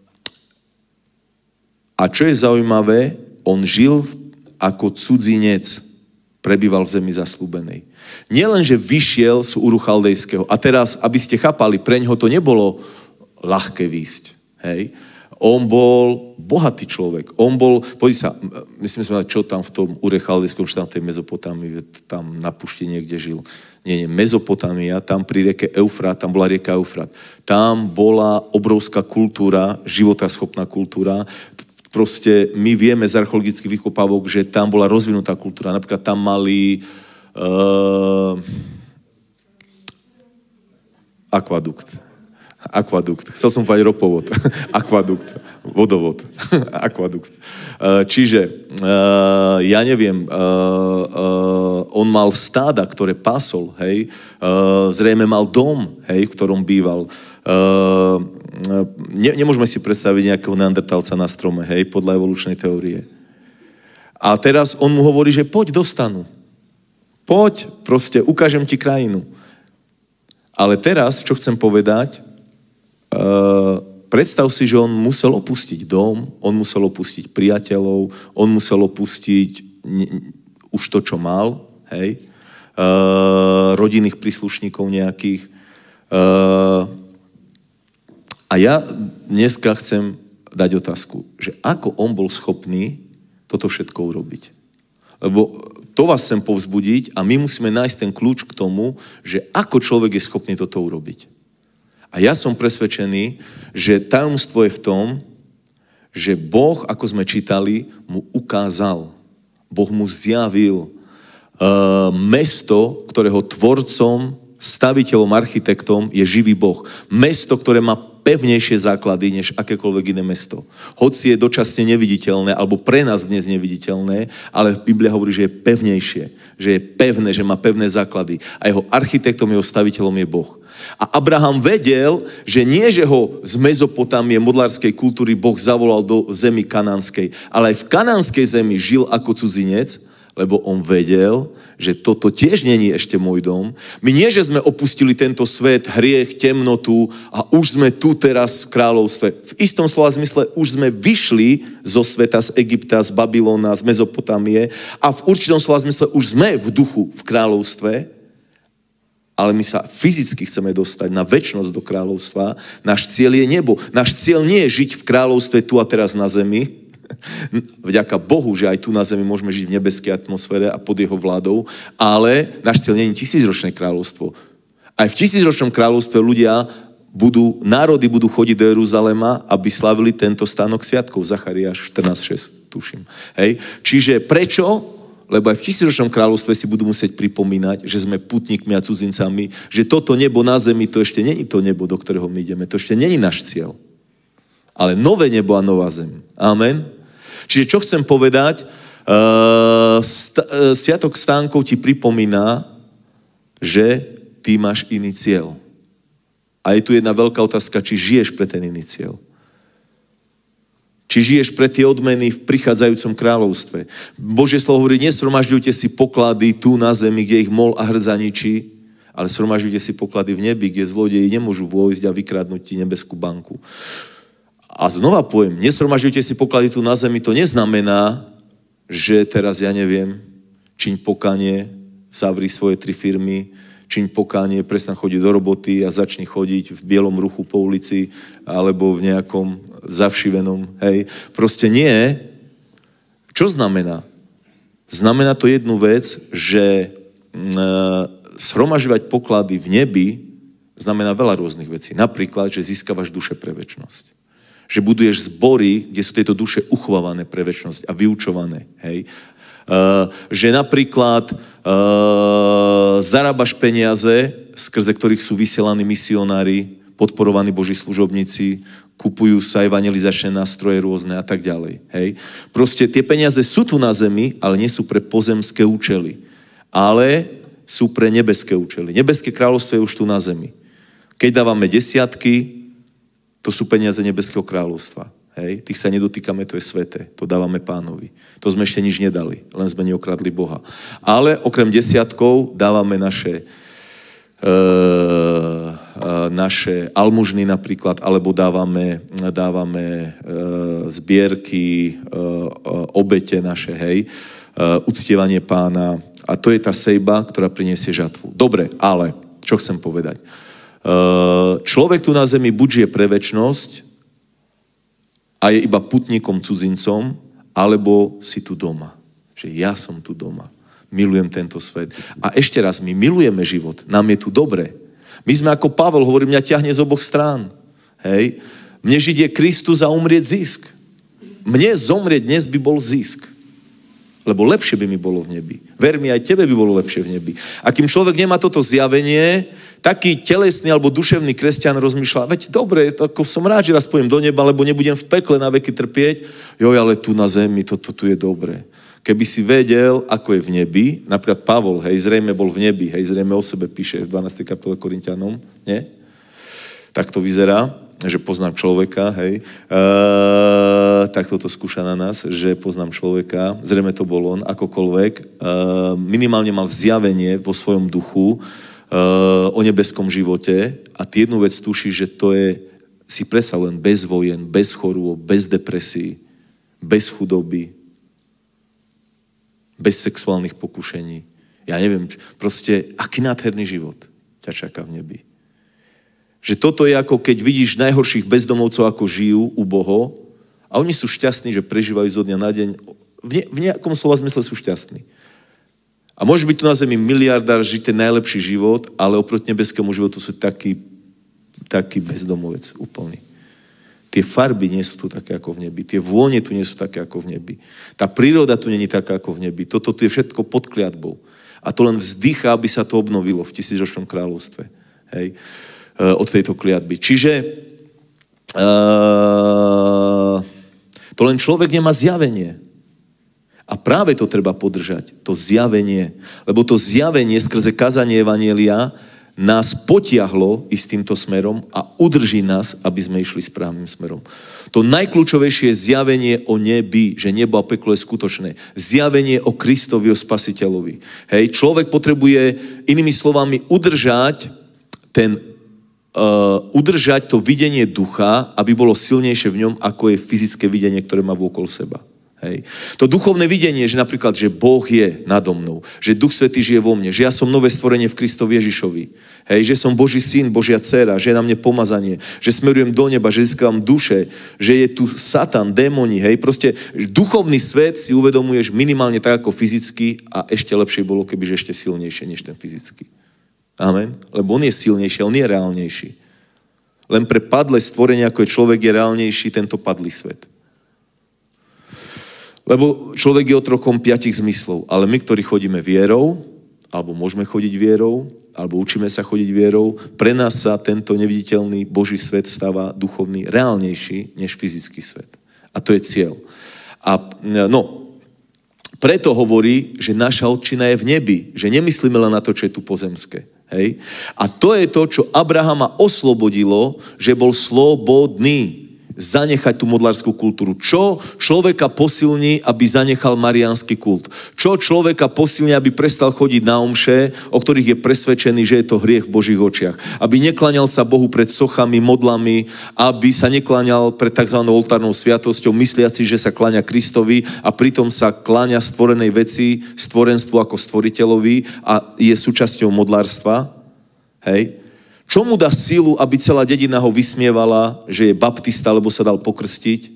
a čo je zaujímavé, on žil ako cudzinec, prebýval v zemi zasľúbenej. Nielen, že vyšiel z Úru Chaldejského. A teraz, aby ste chápali, preňho to nebolo ľahké výjsť. Hej. On bol bohatý človek. On bol, poď sa, myslím si, čo tam v tom Ure Chaldejskom, čo tam v tej Mezopotámii, tam na pušti niekde žil. Nie, nie, Mezopotámia, tam pri rieke Eufrat, tam bola rieka Eufrat. Tam bola obrovská kultúra, životaschopná kultúra. Proste my vieme z archeologických vykopávok, že tam bola rozvinutá kultúra. Napríklad tam mali uh, akvadukt. Akvadukt. Chcel som povedať ropovod. Akvadukt. Vodovod. Akvadukt. Čiže, ja neviem, on mal stáda, ktoré pasol, hej. Zrejme mal dom, hej, v ktorom býval. Nemôžeme si predstaviť nejakého neandertálca na strome, hej, podľa evolučnej teórie. A teraz on mu hovorí, že poď do stanu. Poď, proste, ukážem ti krajinu. Ale teraz, čo chcem povedať, Uh, predstav si, že on musel opustiť dom, on musel opustiť priateľov, on musel opustiť n- už to, čo mal, hej, uh, rodinných príslušníkov nejakých. Uh, a ja dneska chcem dať otázku, že ako on bol schopný toto všetko urobiť. Lebo to vás chcem povzbudiť a my musíme nájsť ten kľúč k tomu, že ako človek je schopný toto urobiť. A ja som presvedčený, že tajomstvo je v tom, že Boh, ako sme čítali, mu ukázal. Boh mu zjavil uh, mesto, ktorého tvorcom, staviteľom, architektom je živý Boh. Mesto, ktoré má pevnejšie základy, než akékoľvek iné mesto. Hoci je dočasne neviditeľné, alebo pre nás dnes neviditeľné, ale Biblia hovorí, že je pevnejšie, že je pevné, že má pevné základy. A jeho architektom, jeho staviteľom je Boh. A Abraham vedel, že nie, že ho z Mezopotámie, modlárskej kultúry Boh zavolal do zemi kanánskej, ale aj v kanánskej zemi žil ako cudzinec, lebo on vedel, že toto tiež není ešte môj dom. My nie, že sme opustili tento svet, hriech, temnotu a už sme tu teraz v kráľovstve. V istom slova zmysle už sme vyšli zo sveta, z Egypta, z Babylona, z Mezopotámie a v určitom slova zmysle už sme v duchu v kráľovstve, ale my sa fyzicky chceme dostať na večnosť do kráľovstva. Náš cieľ je nebo. Náš cieľ nie je žiť v kráľovstve tu a teraz na zemi. Vďaka Bohu, že aj tu na zemi môžeme žiť v nebeskej atmosfére a pod jeho vládou, ale náš cieľ nie je tisícročné kráľovstvo. Aj v tisícročnom kráľovstve ľudia budú, národy budú chodiť do Jeruzalema, aby slavili tento stánok sviatkov. Zachariáš štrnásť šesť, tuším. Hej. Čiže prečo? Lebo aj v tisícročnom kráľovstve si budú musieť pripomínať, že sme putníkmi a cudzincami, že toto nebo na zemi, to ešte není to nebo, do ktorého my ideme. To ešte není náš cieľ. Ale nové nebo a nová zem. Amen. Čiže čo chcem povedať, uh, st- uh, Sviatok stánkov ti pripomína, že ty máš iný cieľ. A je tu jedna veľká otázka, či žiješ pre ten iný cieľ. Či žiješ pre tie odmeny v prichádzajúcom kráľovstve. Božie slovo hovorí, nesromažďujte si poklady tu na zemi, kde ich mol a hrdza ničí, ale sromažďujte si poklady v nebi, kde zlodeji nemôžu vojsť a vykradnúť ti nebeskú banku. A znova poviem, nesromažďujte si poklady tu na zemi, to neznamená, že teraz, ja neviem, čiň pokánie, zavri svoje tri firmy, čiň pokánie, prestan chodiť do roboty a začni chodiť v bielom ruchu po ulici alebo v nejakom zavšivenom, hej. Proste nie. Čo znamená? Znamená to jednu vec, že mm, shromažďovať poklady v nebi znamená veľa rôznych vecí. Napríklad, že získavaš duše pre večnosť. Že buduješ zbory, kde sú tieto duše uchovávané pre večnosť a vyučované, hej. Uh, že napríklad uh, zarábaš peniaze, skrze ktorých sú vysielaní misionári, podporovaní Boží služobníci, kupujú sa evangelizačné nástroje rôzne a tak ďalej. Hej. Proste tie peniaze sú tu na zemi, ale nie sú pre pozemské účely. Ale sú pre nebeské účely. Nebeské kráľovstvo je už tu na zemi. Keď dávame desiatky, to sú peniaze nebeského kráľovstva. Hej, tých sa nedotýkame, to je sveté. To dávame Pánovi. To sme ešte nič nedali, len sme neokradli Boha. Ale okrem desiatkov dávame naše, e, e, naše almužny napríklad, alebo dávame, dávame e, zbierky, e, obete naše, hej, e, uctievanie Pána. A to je tá sejba, ktorá priniesie žatvu. Dobre, ale čo chcem povedať? E, človek tu na zemi buď žije pre večnosť, a je iba putníkom, cudzincom, alebo si tu doma. Že ja som tu doma. Milujem tento svet. A ešte raz, my milujeme život. Nám je tu dobre. My sme ako Pavel, hovorí, mňa ťahne z oboch strán. Hej. Mne žiť je Kristus a umrieť zisk. Mne zomrieť dnes by bol zisk. Lebo lepšie by mi bolo v nebi. Ver mi, aj tebe by bolo lepšie v nebi. A kým človek nemá toto zjavenie, taký telesný alebo duševný kresťan rozmýšľa, veď dobre, ako som rád, že raz pôjdem do neba, lebo nebudem v pekle na veky trpieť. Joj, ale tu na zemi, toto tu je dobré. Keby si vedel, ako je v nebi, napríklad Pavol, hej, zrejme bol v nebi, hej, zrejme o sebe píše v dvanástej kapitole Korinťanom, nie? Tak to vyzerá, že poznám človeka, hej. Uh, tak toto skúša na nás, že poznám človeka, zrejme to bol on, akokoľvek. Uh, minimálne mal zjavenie vo svojom duchu uh, o nebeskom živote a ty jednu vec tuší, že to je, si predstav len bez vojen, bez chorôb, bez depresí, bez chudoby, bez sexuálnych pokušení. Ja neviem, proste, aký nádherný život ťa čaká v nebi. Že toto je ako keď vidíš najhorších bezdomovcov, ako žijú uboho a oni sú šťastní, že prežívajú zo dňa na deň. V, ne, v nejakom slova zmysle sú šťastní. A môže byť tu na zemi miliardár, žiť ten najlepší život, ale oproti nebeskému životu sú taký, taký bezdomovec úplný. Tie farby nie sú tu také ako v nebi. Tie vône tu nie sú také ako v nebi. Tá príroda tu nie je taká ako v nebi. Toto tu je všetko pod kliatbou. A to len vzdychá, aby sa to obnovilo v tisícročnom kráľovstve. Hej. E, od tejto kliatby. Čiže e, to len človek nemá zjavenie. A práve to treba podržať. To zjavenie. Lebo to zjavenie skrze kázanie evanjelia nás potiahlo ísť týmto smerom a udrží nás, aby sme išli správnym smerom. To najkľúčovejšie je zjavenie o nebi, že nebo a peklo je skutočné. Zjavenie o Kristovi, o Spasiteľovi. Hej, človek potrebuje, inými slovami, udržať ten, uh, udržať to videnie ducha, aby bolo silnejšie v ňom, ako je fyzické videnie, ktoré má vôkol seba. Hej. To duchovné videnie, že napríklad, že Boh je nado mnou, že Duch Svätý žije vo mne, že ja som nové stvorenie v Kristovi Ježišovi, hej, že som Boží syn, Božia dcéra, že je na mne pomazanie, že smerujem do neba, že získavam duše, že je tu Satan, démoni, hej, proste duchovný svet si uvedomuješ minimálne tak ako fyzicky a ešte lepšie bolo, kebyže ešte silnejšie než ten fyzický. Amen? Lebo on je silnejší, on je reálnejší. Len pre padlé stvorenie, ako je človek, je reálnejší tento padlý svet. Lebo človek je otrokom piatich zmyslov, ale my, ktorí chodíme vierou, alebo môžeme chodiť vierou, alebo učíme sa chodiť vierou, pre nás sa tento neviditeľný Boží svet stáva duchovný reálnejší než fyzický svet. A to je cieľ. A no, preto hovorí, že naša otčina je v nebi, že nemyslíme len na to, čo je tu pozemské. Hej? A to je to, čo Abrahama oslobodilo, že bol slobodný zanechať tú modlárskú kultúru. Čo človeka posilní, aby zanechal mariánsky kult? Čo človeka posilní, aby prestal chodiť na omše, o ktorých je presvedčený, že je to hriech v Božích očiach? Aby nekláňal sa Bohu pred sochami, modlami, aby sa nekláňal pred tzv. Oltárnou sviatosťou, mysliaci, že sa kláňa Kristovi a pritom sa kláňa stvorenej veci, stvorenstvu ako stvoriteľovi a je súčasťou modlárstva. Hej? Čo mu dá silu, aby celá dedina ho vysmievala, že je baptista, lebo sa dal pokrstiť?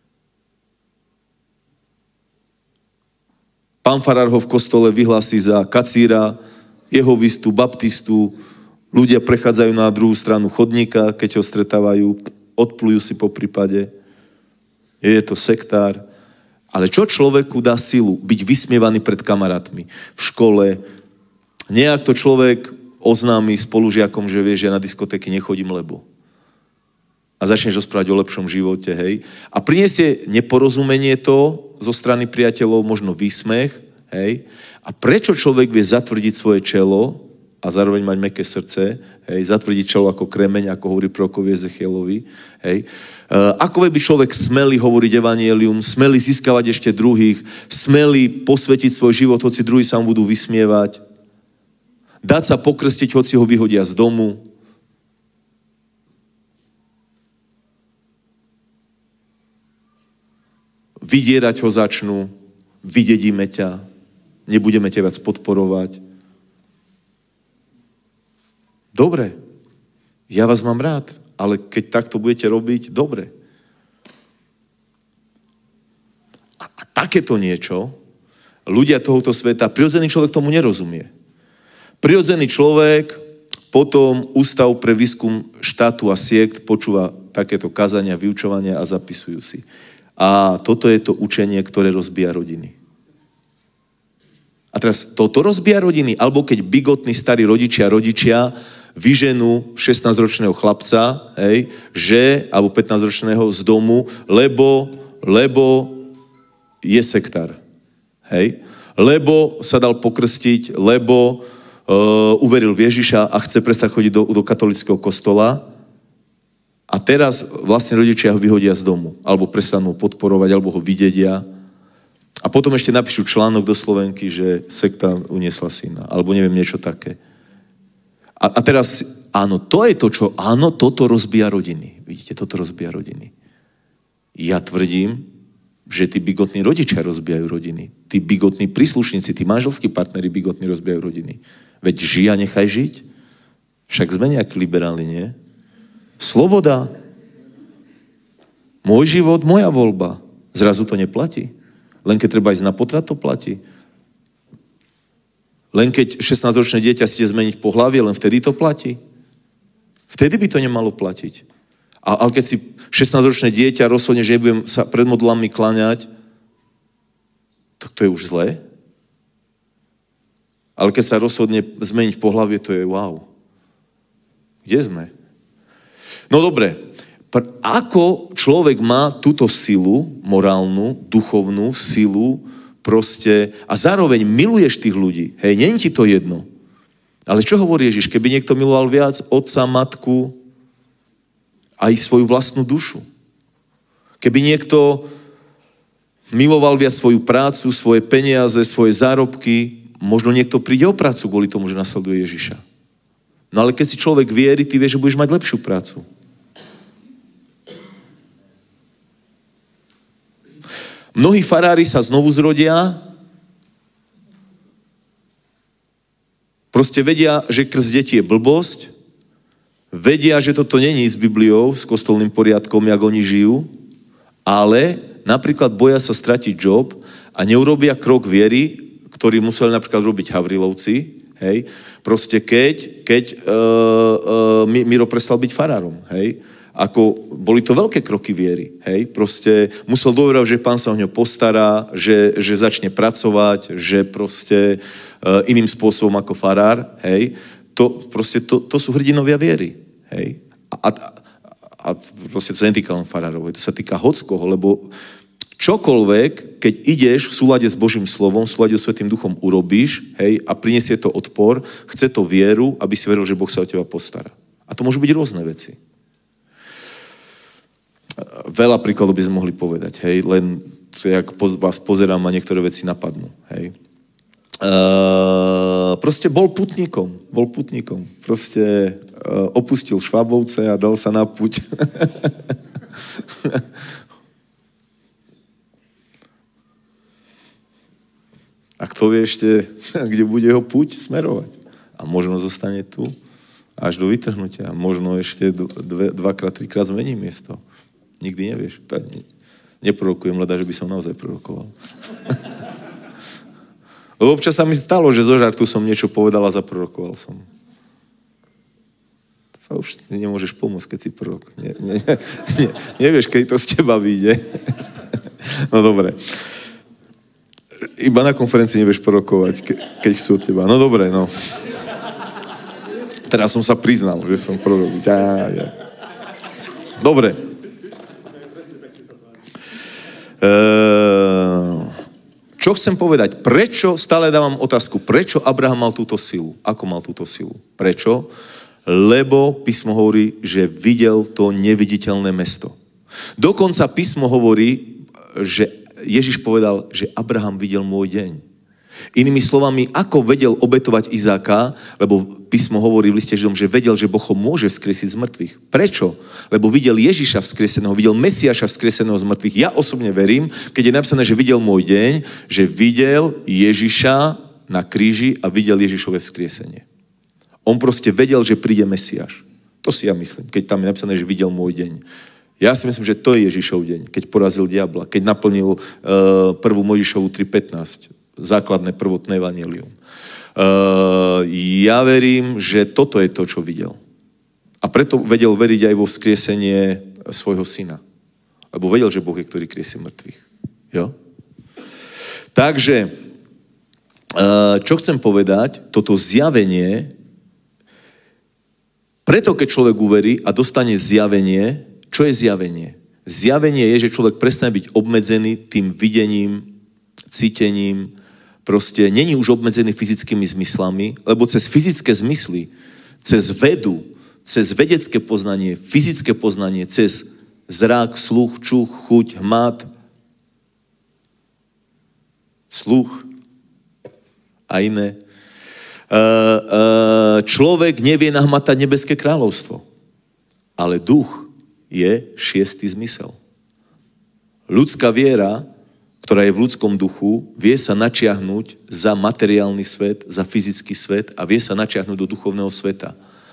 Pán farár ho v kostole vyhlási za kacíra, jehovistu, baptistu, ľudia prechádzajú na druhú stranu chodníka, keď ho stretávajú, odplujú si po prípade. Je to sektár. Ale čo človeku dá silu? Byť vysmievaný pred kamarátmi v škole. Nejak to človek oznámi spolužiakom, že vie, že ja na diskotéky nechodím, lebo. A začneš rozprávať o lepšom živote, hej. A prinesie neporozumenie to zo strany priateľov, možno výsmech, hej. A prečo človek vie zatvrdiť svoje čelo a zároveň mať mäkké srdce, hej, zatvrdiť čelo ako kremeň, ako hovorí prorokovi Ezechielovi, hej. Uh, ako by človek smelý hovoriť evanjelium, smelý získavať ešte druhých, smelý posvetiť svoj život, hoci druhí sa mu budú vysmievať, dať sa pokrstiť, hoci ho vyhodia z domu. Vydierať ho začnú, vydedíme ťa, nebudeme ťa viac podporovať. Dobre, ja vás mám rád, ale keď takto budete robiť, dobre. takéto niečo, ľudia tohoto sveta, prirodzený človek tomu nerozumie. Prirodzený človek potom Ústav pre výskum štátu a siekt počúva takéto kázania, vyučovania a zapisujú si. A toto je to učenie, ktoré rozbíja rodiny. A teraz toto rozbíja rodiny, alebo keď bigotní starí rodičia, rodičia vyženú šestnásťročného chlapca, hej, že, alebo pätnásťročného z domu, lebo, lebo je sektár. Hej? Lebo sa dal pokrstiť, lebo uh, uveril v Ježiša a chce prestať chodiť do, do katolického kostola. A teraz vlastne rodičia ho vyhodia z domu. Alebo prestanú podporovať, alebo ho vydedia. A potom ešte napíšu článok do Slovenky, že sekta uniesla syna. Alebo neviem, niečo také. A, a teraz, áno, to je to, čo, áno, toto rozbíja rodiny. Vidíte, toto rozbíja rodiny. Ja tvrdím, že tí bigotní rodičia rozbijajú rodiny. Tí bigotní príslušníci, tí manželskí partneri bigotní rozbijajú rodiny. Veď žij a nechaj žiť. Však sme nejakí liberálni, nie? Sloboda. Môj život, moja voľba. Zrazu to neplatí. Len keď treba ísť na potrat, to platí. Len keď šestnásťročné dieťa si ide zmeniť pohlavie, len vtedy to platí. Vtedy by to nemalo platiť. A, ale keď si šestnásťročné dieťa rozhodne, že nebudem sa pred modlami kláňať, tak to je už zlé. Ale keď sa rozhodne zmeniť pohlavie, to je wow. Kde sme? No dobre. Ako človek má túto silu, morálnu, duchovnú silu, proste, a zároveň miluješ tých ľudí. Hej, nie je ti to jedno. Ale čo hovorí Ježiš? Keby niekto miloval viac otca, matku, aj svoju vlastnú dušu. Keby niekto miloval viac svoju prácu, svoje peniaze, svoje zárobky, možno niekto príde o prácu kvôli tomu, že nasleduje Ježiša. No ale keď si človek vierí, ty vieš, že budeš mať lepšiu prácu. Mnohí farári sa znovu zrodia, proste vedia, že krst detí je blbosť, vedia, že toto není s Bibliou, s kostolným poriadkom, jak oni žijú, ale napríklad boja sa stratiť job a neurobia krok viery, ktorý museli napríklad robiť Havrilovci, hej, proste keď, keď uh, uh, Miro prestal byť farárom, hej, ako boli to veľké kroky viery, hej, proste musel dôverovať, že Pán sa o ňo postará, že, že začne pracovať, že proste uh, iným spôsobom ako farár, hej, to proste, to, to sú hrdinovia viery, hej, a, a, a proste to sa netýka len farárov, to sa týka hockoho, lebo čokoľvek, keď ideš v súlade s Božím slovom, v súlade s Svätým Duchom urobíš, hej, a prinesie to odpor, chce to vieru, aby si veril, že Boh sa o teba postará. A to môžu byť rôzne veci. Veľa príkladov by sme mohli povedať, hej, len jak vás pozerám a niektoré veci napadnú, hej. Uh, proste bol putníkom, bol putníkom. Proste uh, opustil Švábovce a dal sa na puť. A kto vie ešte, kde bude jeho puť smerovať. A možno zostane tu až do vytrhnutia. Možno ešte dve, dvakrát, trikrát zmení miesto. Nikdy nevieš. Tak neprorokujem, leda, že by som naozaj prorokoval. Lebo občas sa mi stalo, že zo žartu som niečo povedal a zaprorokoval som. To už nemôžeš pomôcť, keď si prorok. Nie, nie, nie, nevieš, keď to z teba vyjde. No dobre. Iba na konferencii nevieš prorokovať, ke, keď chcú od teba. No dobre, no. Teraz som sa priznal, že som prorok. Ja, ja. Dobre. Ehm... Čo chcem povedať? Prečo, stále dávam otázku, prečo Abraham mal túto silu? Ako mal túto silu? Prečo? Lebo písmo hovorí, že videl to neviditeľné mesto. Dokonca písmo hovorí, že Ježiš povedal, že Abraham videl môj deň. Inými slovami, ako vedel obetovať Izáka, lebo písmo hovorí v liste Židom, že vedel, že Boh ho môže vzkriesiť z mŕtvych. Prečo? Lebo videl Ježiša vzkrieseného, videl Mesiáša vzkrieseného z mŕtvych. Ja osobne verím, keď je napísané, že videl môj deň, že videl Ježiša na kríži a videl Ježišové vzkriesenie. On proste vedel, že príde Mesiáš. To si ja myslím, keď tam je napísané, že videl môj deň. Ja si myslím, že to je Ježišov deň, keď porazil diabla, keď naplnil uh, prvú Mojžišovu tri pätnásť, základné prvotné evanjelium. Uh, ja verím, že toto je to, čo videl. A preto vedel veriť aj vo vzkriesenie svojho syna. Lebo vedel, že Boh je, ktorý kriesie mŕtvych. Jo? Takže, uh, čo chcem povedať, toto zjavenie, preto keď človek uverí a dostane zjavenie, čo je zjavenie? Zjavenie je, že človek prestane byť obmedzený tým videním, cítením, proste není už obmedzený fyzickými zmyslami, lebo cez fyzické zmysly, cez vedu, cez vedecké poznanie, fyzické poznanie, cez zrak, sluch, čuch, chuť, hmat, sluch a iné, človek nevie nahmatať nebeské kráľovstvo, ale duch je šiestý zmysel. Ľudská viera, ktorá je v ľudskom duchu, vie sa načiahnuť za materiálny svet, za fyzický svet a vie sa načiahnuť do duchovného sveta.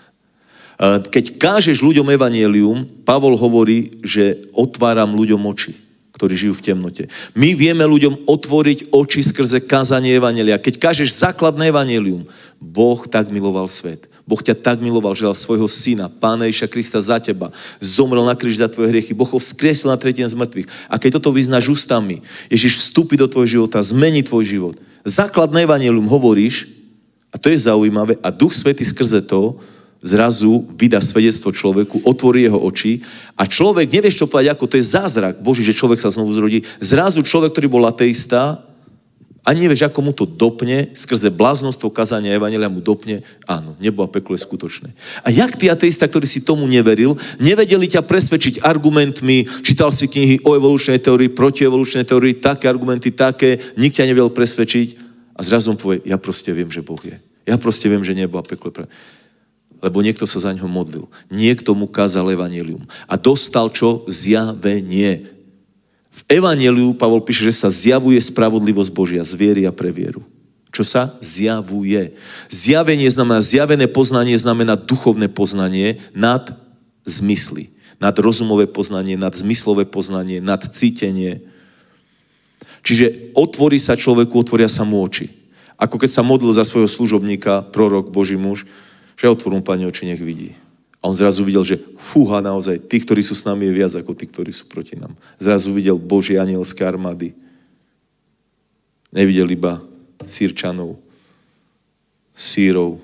Keď kážeš ľuďom evanjelium, Pavol hovorí, že otváram ľuďom oči, ktorí žijú v temnote. My vieme ľuďom otvoriť oči skrze kázanie evanjelia. Keď kážeš základné evanjelium, Boh tak miloval svet. Boh ťa tak miloval, že dal svojho syna, Pána Ježiša Krista za teba, zomrel na kríži za tvoje hriechy, Boh ho vzkriesil na tretí deň z mŕtvych. A keď toto vyznáš ústami, Ježiš vstúpi do tvojho života, zmení tvoj život. Základné evanjelium hovoríš, a to je zaujímavé, a Duch Svätý skrze to zrazu vydá svedectvo človeku, otvorí jeho oči a človek, nevieš čo povedať, ako to je zázrak Boží, že človek sa znovu zrodí. Zrazu človek, ktorý bol ateista, ani nevieš, ako mu to dopne, skrze bláznostvo kazania evanjelia mu dopne, áno, nebo a peklo je skutočné. A jak ty ateista, ktorý si tomu neveril, nevedeli ťa presvedčiť argumentmi, čítal si knihy o evolučnej teórii, proti evolučnej teórii, také argumenty, také, nik ťa nevedel presvedčiť a zrazu mu povie, ja proste viem, že Boh je. Ja proste viem, že nebo a peklo je. Lebo niekto sa za ňo modlil. Niekto mu kázal evanjelium. A dostal čo? Zjavenie. V evanjeliu Pavol píše, že sa zjavuje spravodlivosť Božia z viery a pre vieru. Čo sa zjavuje? Zjavenie znamená, zjavené poznanie znamená duchovné poznanie nad zmysly. Nad rozumové poznanie, nad zmyslové poznanie, nad cítenie. Čiže otvorí sa človeku, otvoria sa mu oči. Ako keď sa modlil za svojho služobníka, prorok, Boží muž, že otvorím, Pane, oči, nech vidí. A on zrazu videl, že fúha naozaj, tí, ktorí sú s nami, je viac ako tí, ktorí sú proti nám. Zrazu videl Božie anielské armády. Nevidel iba Sýrčanov, Sýrov.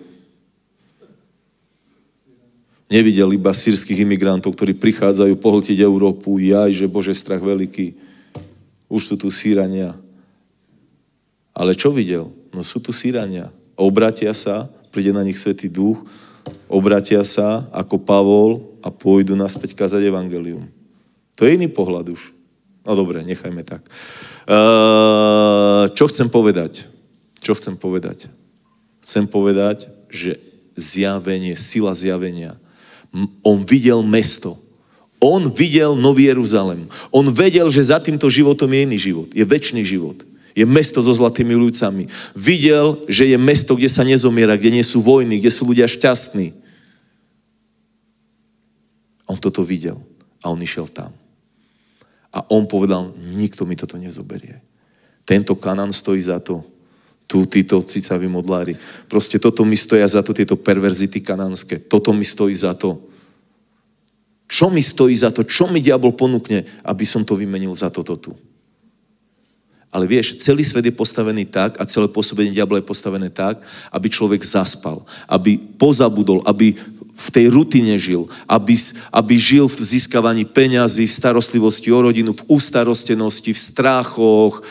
Nevidel iba sýrskych imigrantov, ktorí prichádzajú pohltiť Európu. Jaj, že Bože, strach veľký. Už sú tu Sýrania. Ale čo videl? No sú tu Sýrania. Obratia sa, príde na nich Svätý Duch, obratia sa ako Pavol a pôjdu naspäť kázať evanjelium. To je iný pohľad už. No dobre, nechajme tak. Uh, čo chcem povedať? Čo chcem povedať? Chcem povedať, že zjavenie, sila zjavenia. On videl mesto. On videl Nový Jeruzalém. On vedel, že za týmto životom je iný život. Je večný život. Je mesto so zlatými ulicami. Videl, že je mesto, kde sa nezomiera, kde nie sú vojny, kde sú ľudia šťastní. On toto videl a on išiel tam. A on povedal, nikto mi toto nezoberie. Tento Kanán stojí za to. Tu títo cicaví modlári. Proste toto mi stoja za to, tieto perverzity kanánske. Toto mi stojí za to. Čo mi stojí za to? Čo mi diabol ponúkne, aby som to vymenil za toto tu? Ale vieš, celý svet je postavený tak a celé pôsobenie diabla je postavené tak, aby človek zaspal, aby pozabudol, aby v tej rutine žil, aby, aby žil v získavaní peňazí, v starostlivosti o rodinu, v ustarostenosti, v stráchoch,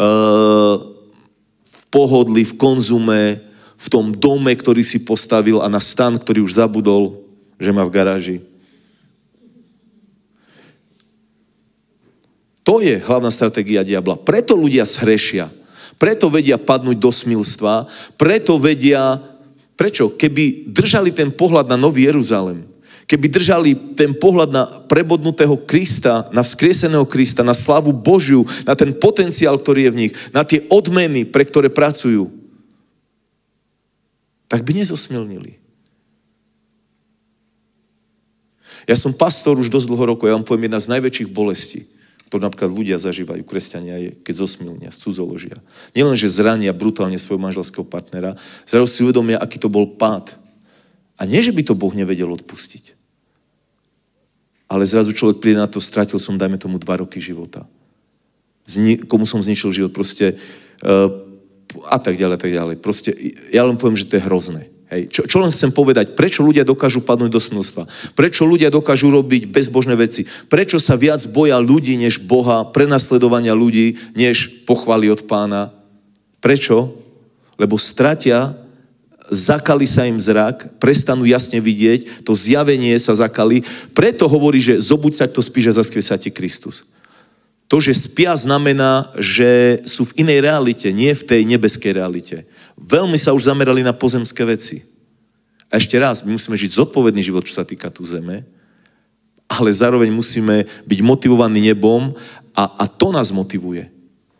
v pohodli, v konzume, v tom dome, ktorý si postavil a na stan, ktorý už zabudol, že má v garáži. To je hlavná stratégia diabla. Preto ľudia zhrešia. Preto vedia padnúť do smilstva. Preto vedia... Prečo? Keby držali ten pohľad na Nový Jeruzalém, keby držali ten pohľad na prebodnutého Krista, na vzkrieseného Krista, na slávu Božiu, na ten potenciál, ktorý je v nich, na tie odmeny, pre ktoré pracujú, tak by nezosmilnili. Ja som pastor už dosť dlho rokov, ja vám poviem, jedna z najväčších bolestí, ktorú napríklad ľudia zažívajú, kresťania, je, keď zosmilnia, cudzoložia. Nielen, že zrania brutálne svojho manželského partnera, zrazu si uvedomia, aký to bol pád. A nie, že by to Boh nevedel odpustiť. Ale zrazu človek príde na to, stratil som, dajme tomu, dva roky života. Zni- komu som zničil život, proste uh, a tak ďalej, a tak ďalej. Proste, ja len poviem, že to je hrozné. Hej. Čo, čo len chcem povedať, prečo ľudia dokážu padnúť do smilstva? Prečo ľudia dokážu robiť bezbožné veci? Prečo sa viac boja ľudí, než Boha, prenasledovania ľudí, než pochvály od Pána? Prečo? Lebo stratia, zakali sa im zrak, prestanú jasne vidieť, to zjavenie sa zakali. Preto hovorí, že zobuď sa, kto spíš a zaskrie sa ti Kristus. To, že spia, znamená, že sú v inej realite, nie v tej nebeskej realite. Veľmi sa už zamerali na pozemské veci. A ešte raz, my musíme žiť zodpovedný život, čo sa týka tu zeme, ale zároveň musíme byť motivovaní nebom a, a to nás motivuje.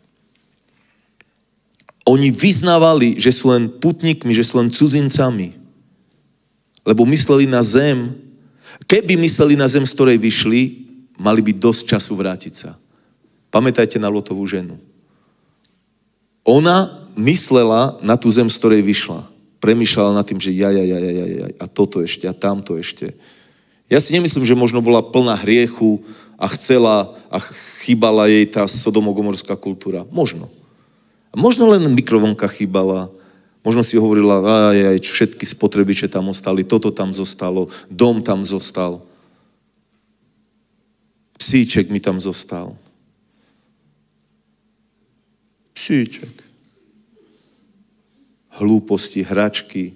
Oni vyznávali, že sú len putníkmi, že sú len cudzincami, lebo mysleli na zem. Keby mysleli na zem, z ktorej vyšli, mali by dosť času vrátiť sa. Pamätajte na Lotovú ženu. Ona myslela na tú zem, z ktorej vyšla. Premýšľala nad tým, že ja, ja, ja, ja, ja, a toto ešte, a tamto ešte. Ja si nemyslím, že možno bola plná hriechu a chcela a chýbala jej tá sodomogomorská kultúra. Možno. A možno len mikrovlnka chýbala. Možno si hovorila, aj, aj, všetky spotrebiče tam ostali, toto tam zostalo, dom tam zostal. Psíček mi tam zostal. Psíček. Hlúposti, hračky.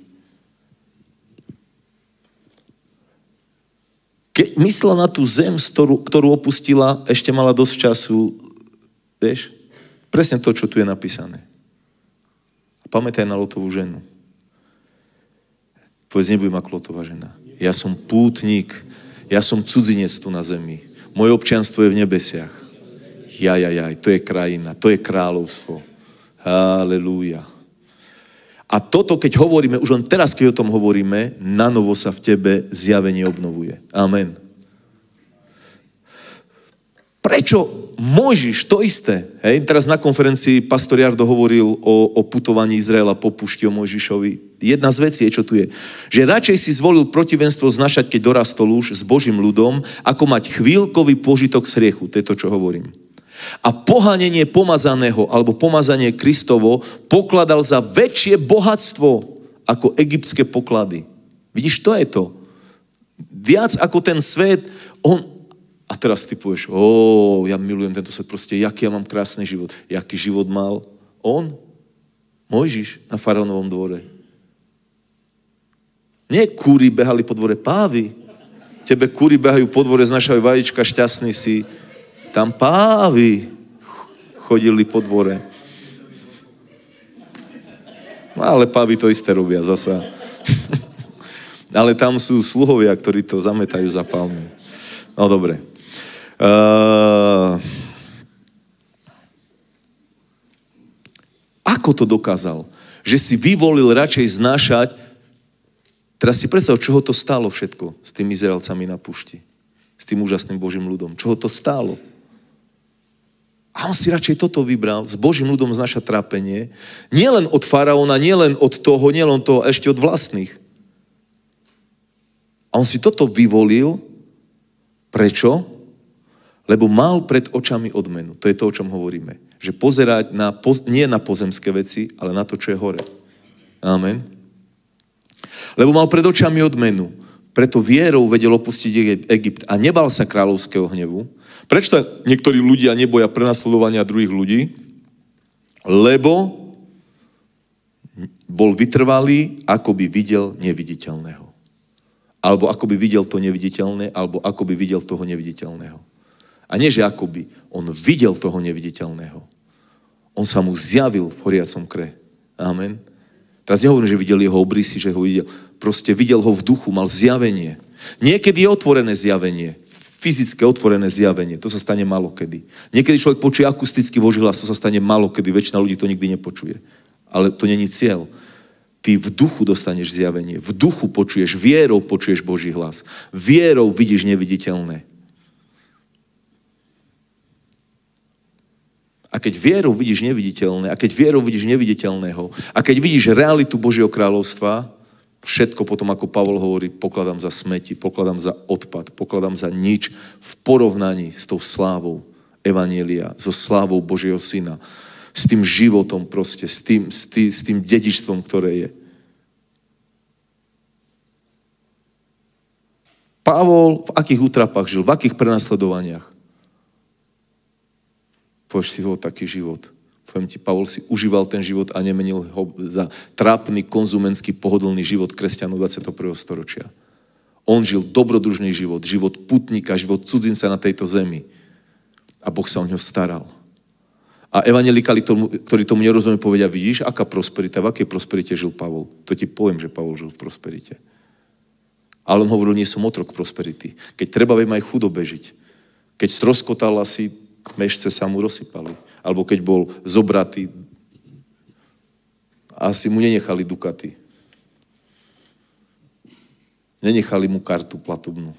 Keď myslela na tú zem, ktorú, ktorú opustila, ešte mala dosť času, vieš, presne to, čo tu je napísané. A pamätaj na Lotovú ženu. Povedz, nebudem ako Lotová žena. Ja som pútnik, ja som cudzinec tu na zemi. Moje občianstvo je v nebesiach. Jajajaj, to je krajina, to je kráľovstvo. Halelúja. A toto, keď hovoríme, už len teraz, keď o tom hovoríme, na novo sa v tebe zjavenie obnovuje. Amen. Prečo Mojžiš to isté? Hej? Teraz na konferencii pastor Jardo hovoril o, o putovaní Izraela po púšti, o Mojžišovi. Jedna z vecí je, čo tu je. Že radšej si zvolil protivenstvo znašať, keď dorastol už s Božím ľudom, ako mať chvíľkový požitok z hriechu. To je to, čo hovorím. A pohanenie pomazaného, alebo pomazanie Kristovo, pokladal za väčšie bohatstvo ako egyptské poklady. Vidíš, to je to. Viac ako ten svet, on... A teraz ty povieš, ó, ja milujem tento svet, proste, jaký ja mám krásny život. Jaký život mal on? Mojžiš na faraónovom dvore. Nie kúry behali po dvore, pávy. Tebe kúry behajú po dvore, znašajú vajíčka, šťastný si. Tam pávy chodili po dvore. No, ale pávy to isté robia zasa. Ale tam sú sluhovia, ktorí to zametajú za pálmy. No dobre. Uh... Ako to dokázal? Že si vyvolil radšej znášať. Teraz si predstav, čo ho to stálo všetko s tými Izraelcami na púšti. S tým úžasným Božím ľudom. Čo ho to stálo? A on si radšej toto vybral, s Božím ľudom znáša trápenie, nielen od faraóna, nielen od toho, nielen od toho, ešte od vlastných. A on si toto vyvolil, prečo? Lebo mal pred očami odmenu. To je to, o čom hovoríme. Že pozerať na, nie na pozemské veci, ale na to, čo je hore. Amen. Lebo mal pred očami odmenu. Preto vierou vedel opustiť Egypt a nebal sa kráľovského hnevu. Prečo sa niektorí ľudia neboja prenasledovania druhých ľudí? Lebo bol vytrvalý, ako by videl neviditeľného. Alebo ako by videl to neviditeľné, alebo ako by videl toho neviditeľného. A nie, že ako by. On videl toho neviditeľného. On sa mu zjavil v horiacom kre. Amen. Teraz nehovorím, že videl jeho obrysy, že ho videl. Proste videl ho v duchu, mal zjavenie. Niekedy je otvorené zjavenie. Fyzické otvorené zjavenie. To sa stane malokedy. Niekedy človek počuje akustický Boží hlas, to sa stane malokedy. Väčšina ľudí to nikdy nepočuje. Ale to není cieľ. Ty v duchu dostaneš zjavenie. V duchu počuješ, vierou počuješ Boží hlas. Vierou vidíš neviditeľné. A keď vierou vidíš neviditeľné, a keď vierou vidíš neviditeľného, a keď vidíš realitu Božieho kráľovstva, všetko potom, ako Pavol hovorí, pokladám za smeti, pokladám za odpad, pokladám za nič v porovnaní s tou slávou Evanjelia, so slávou Božieho Syna, s tým životom proste, s tým, s tým, s tým dedičstvom, ktoré je. Pavol v akých útrapách žil, v akých prenasledovaniach? Povieš si ho taký život. Poviem ti, Pavol si užíval ten život a nemenil ho za trápny, konzumenský, pohodlný život kresťanov dvadsiateho prvého storočia. On žil dobrodružný život, život putníka, život cudzinca na tejto zemi. A Boh sa o ňo staral. A evanjelikáli, ktorí tomu nerozumie, povedia, vidíš, aká prosperita, v akej prosperite žil Pavol. To ti poviem, že Pavol žil v prosperite. Ale on hovoril, nie som otrok prosperity. Keď treba, viem aj chudobe žiť. Keď stroskotal, asi mešce sa mu rozsypali. Alebo keď bol zobratý, asi mu nenechali dukaty. Nenechali mu kartu platobnú.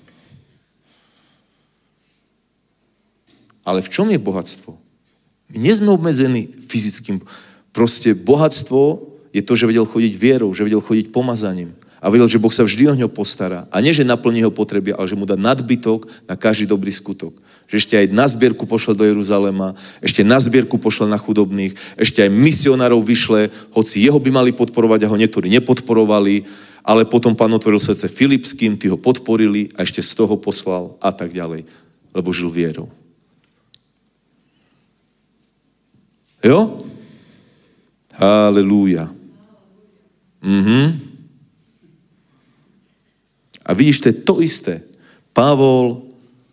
Ale v čom je bohatstvo? My nie sme obmedzení fyzickým. Proste bohatstvo je to, že vedel chodiť vierou, že vedel chodiť pomazaním. A vedel, že Boh sa vždy o ňo postará. A nie, že naplní jeho potreby, ale že mu dá nadbytok na každý dobrý skutok. Že ešte aj na zbierku pošle do Jeruzalema, ešte na zbierku pošle na chudobných, ešte aj misionárov vyšle, hoci jeho by mali podporovať a ho niektorí nepodporovali, ale potom Pán otvoril srdce Filipským, tí ho podporili a ešte z toho poslal a tak ďalej. Lebo žil vierou. Jo? Halelúja. Mhm. A vidíš, to je to isté. Pavol,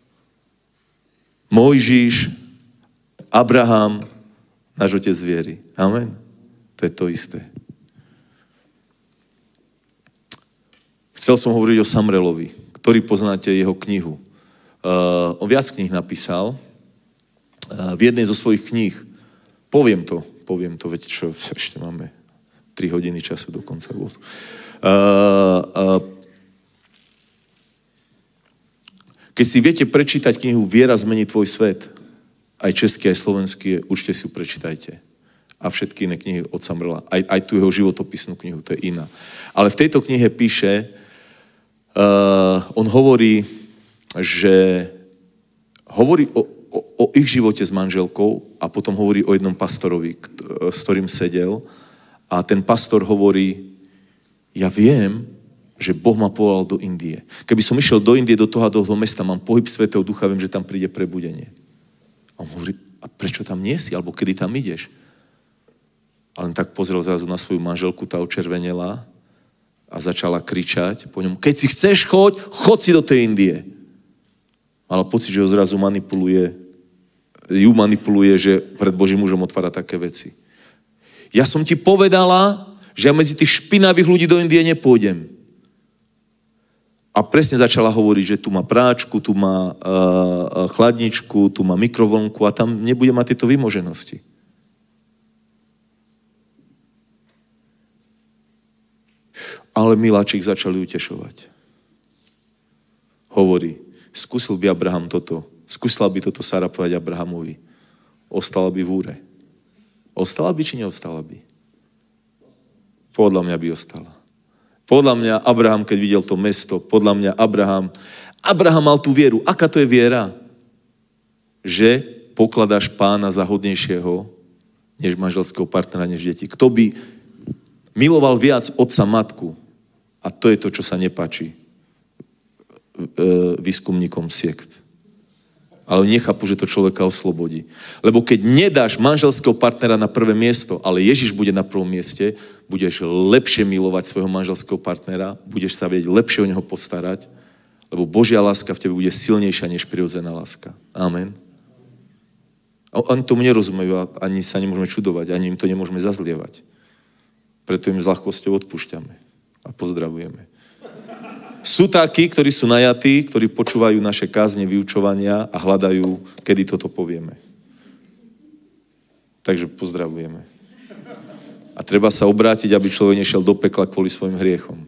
Mojžiš, Abraham, náš otec viery. Amen. To je to isté. Chcel som hovoriť o Samrelovi, ktorý poznáte jeho knihu. Uh, on viac kníh napísal. Uh, v jednej zo svojich kníh, poviem to, poviem to, veď čo, ešte máme tri hodiny času do konca. Uh, uh, Keď si viete prečítať knihu Viera zmení tvoj svet, aj český, aj slovenský, určite si ju prečítajte. A všetky iné knihy od Samrela. Aj, aj tú jeho životopisnú knihu, to je iná. Ale v tejto knihe píše, uh, on hovorí, že hovorí o, o, o ich živote s manželkou a potom hovorí o jednom pastorovi, s ktorým sedel. A ten pastor hovorí, ja viem, že Boh ma povolal do Indie. Keby som išiel do Indie, do toho a do toho mesta, mám pohyb Svätého Ducha, viem, že tam príde prebudenie. A on hovorí, a prečo tam nie si? Alebo kedy tam ideš? A len tak pozrel zrazu na svoju manželku, tá očervenela a začala kričať po ňom, keď si chceš, choď, choď si do tej Indie. Mala pocit, že ho zrazu manipuluje, ju manipuluje, že pred Božím mužom otvára také veci. Ja som ti povedala, že ja medzi tých špinavých ľudí do Indie nepôjdem. A presne začala hovoriť, že tu má práčku, tu má uh, chladničku, tu má mikrovlnku a tam nebude mať tieto vymoženosti. Ale miláčik začali utešovať. Hovorí, skúsil by Abraham toto, skúsila by toto Sara povedať Abrahamovi. Ostala by v úre. Ostala by či neostala by? Podľa mňa by ostala. Podľa mňa Abraham, keď videl to mesto, podľa mňa Abraham, Abraham mal tú vieru. Aká to je viera? Že pokladáš Pána za hodnejšieho, než manželského partnera, než deti. Kto by miloval viac otca, matku? A to je to, čo sa nepáči výskumníkom siekt. Ale nechápu, že to človeka oslobodí. Lebo keď nedáš manželského partnera na prvé miesto, ale Ježiš bude na prvom mieste, budeš lepšie milovať svojho manželského partnera, budeš sa vedieť lepšie o neho postarať, lebo Božia láska v tebe bude silnejšia než prirodzená láska. Amen. A oni tomu nerozumejú, ani sa nemôžeme čudovať, ani im to nemôžeme zazlievať. Preto im s ľahkosťou odpúšťame a pozdravujeme. Sú takí, ktorí sú najatí, ktorí počúvajú naše kázne, vyučovania a hľadajú, kedy toto povieme. Takže pozdravujeme. A treba sa obrátiť, aby človek nešiel do pekla kvôli svojim hriechom.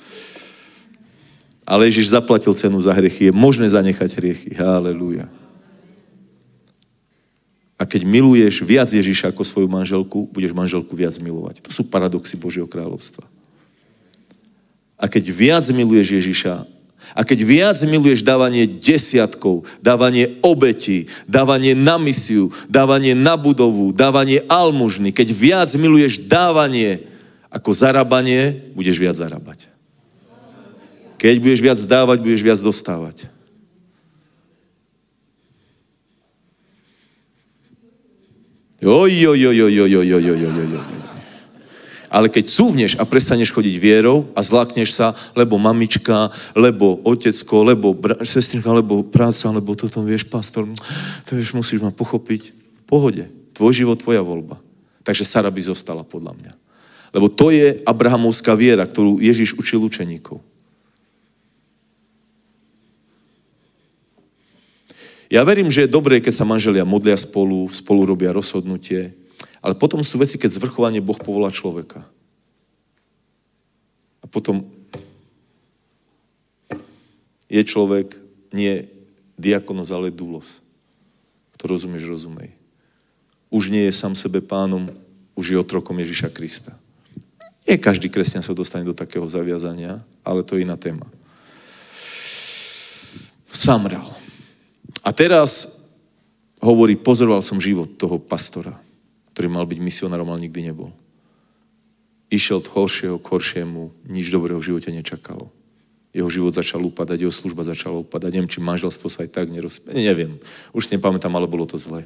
Ale Ježiš zaplatil cenu za hriechy. Je možné zanechať hriechy. Halelúja. A keď miluješ viac Ježiša ako svoju manželku, budeš manželku viac milovať. To sú paradoxy Božieho kráľovstva. A keď viac miluješ Ježiša, a keď viac miluješ dávanie desiatkov, dávanie obetí, dávanie na misiu, dávanie na budovu, dávanie almužny, keď viac miluješ dávanie ako zarábanie, budeš viac zarábať. Keď budeš viac dávať, budeš viac dostávať. Oj, oj, oj, oj, oj, oj, oj, oj, oj, oj. Ale keď cúvneš a prestaneš chodiť vierou a zlákneš sa, lebo mamička, lebo otecko, lebo bra- sestrinka, lebo práca, lebo toto, vieš, pastor, to vieš, musíš ma pochopiť. V pohode. Tvoj život, tvoja voľba. Takže Sara by zostala, podľa mňa. Lebo to je abrahamovská viera, ktorú Ježiš učil učeníkov. Ja verím, že je dobré, keď sa manželia modlia spolu, spolu robia rozhodnutie, ale potom sú veci, keď zvrchovanie Boh povolá človeka. A potom je človek nie diakonos, ale dulos. To rozumieš, rozumej. Už nie je sám sebe pánom, už je otrokom Ježiša Krista. Nie každý kresťan sa dostane do takého zaviazania, ale to je iná téma. Samral. A teraz hovorí, pozoroval som život toho pastora, ktorý mal byť misionárom, ale nikdy nebol. Išiel od horšieho k horšiemu, nič dobrého v živote nečakalo. Jeho život začal upadať, jeho služba začala upadať. Neviem, či manželstvo sa aj tak neroz... Neviem. Už si nepamätám, ale bolo to zlé.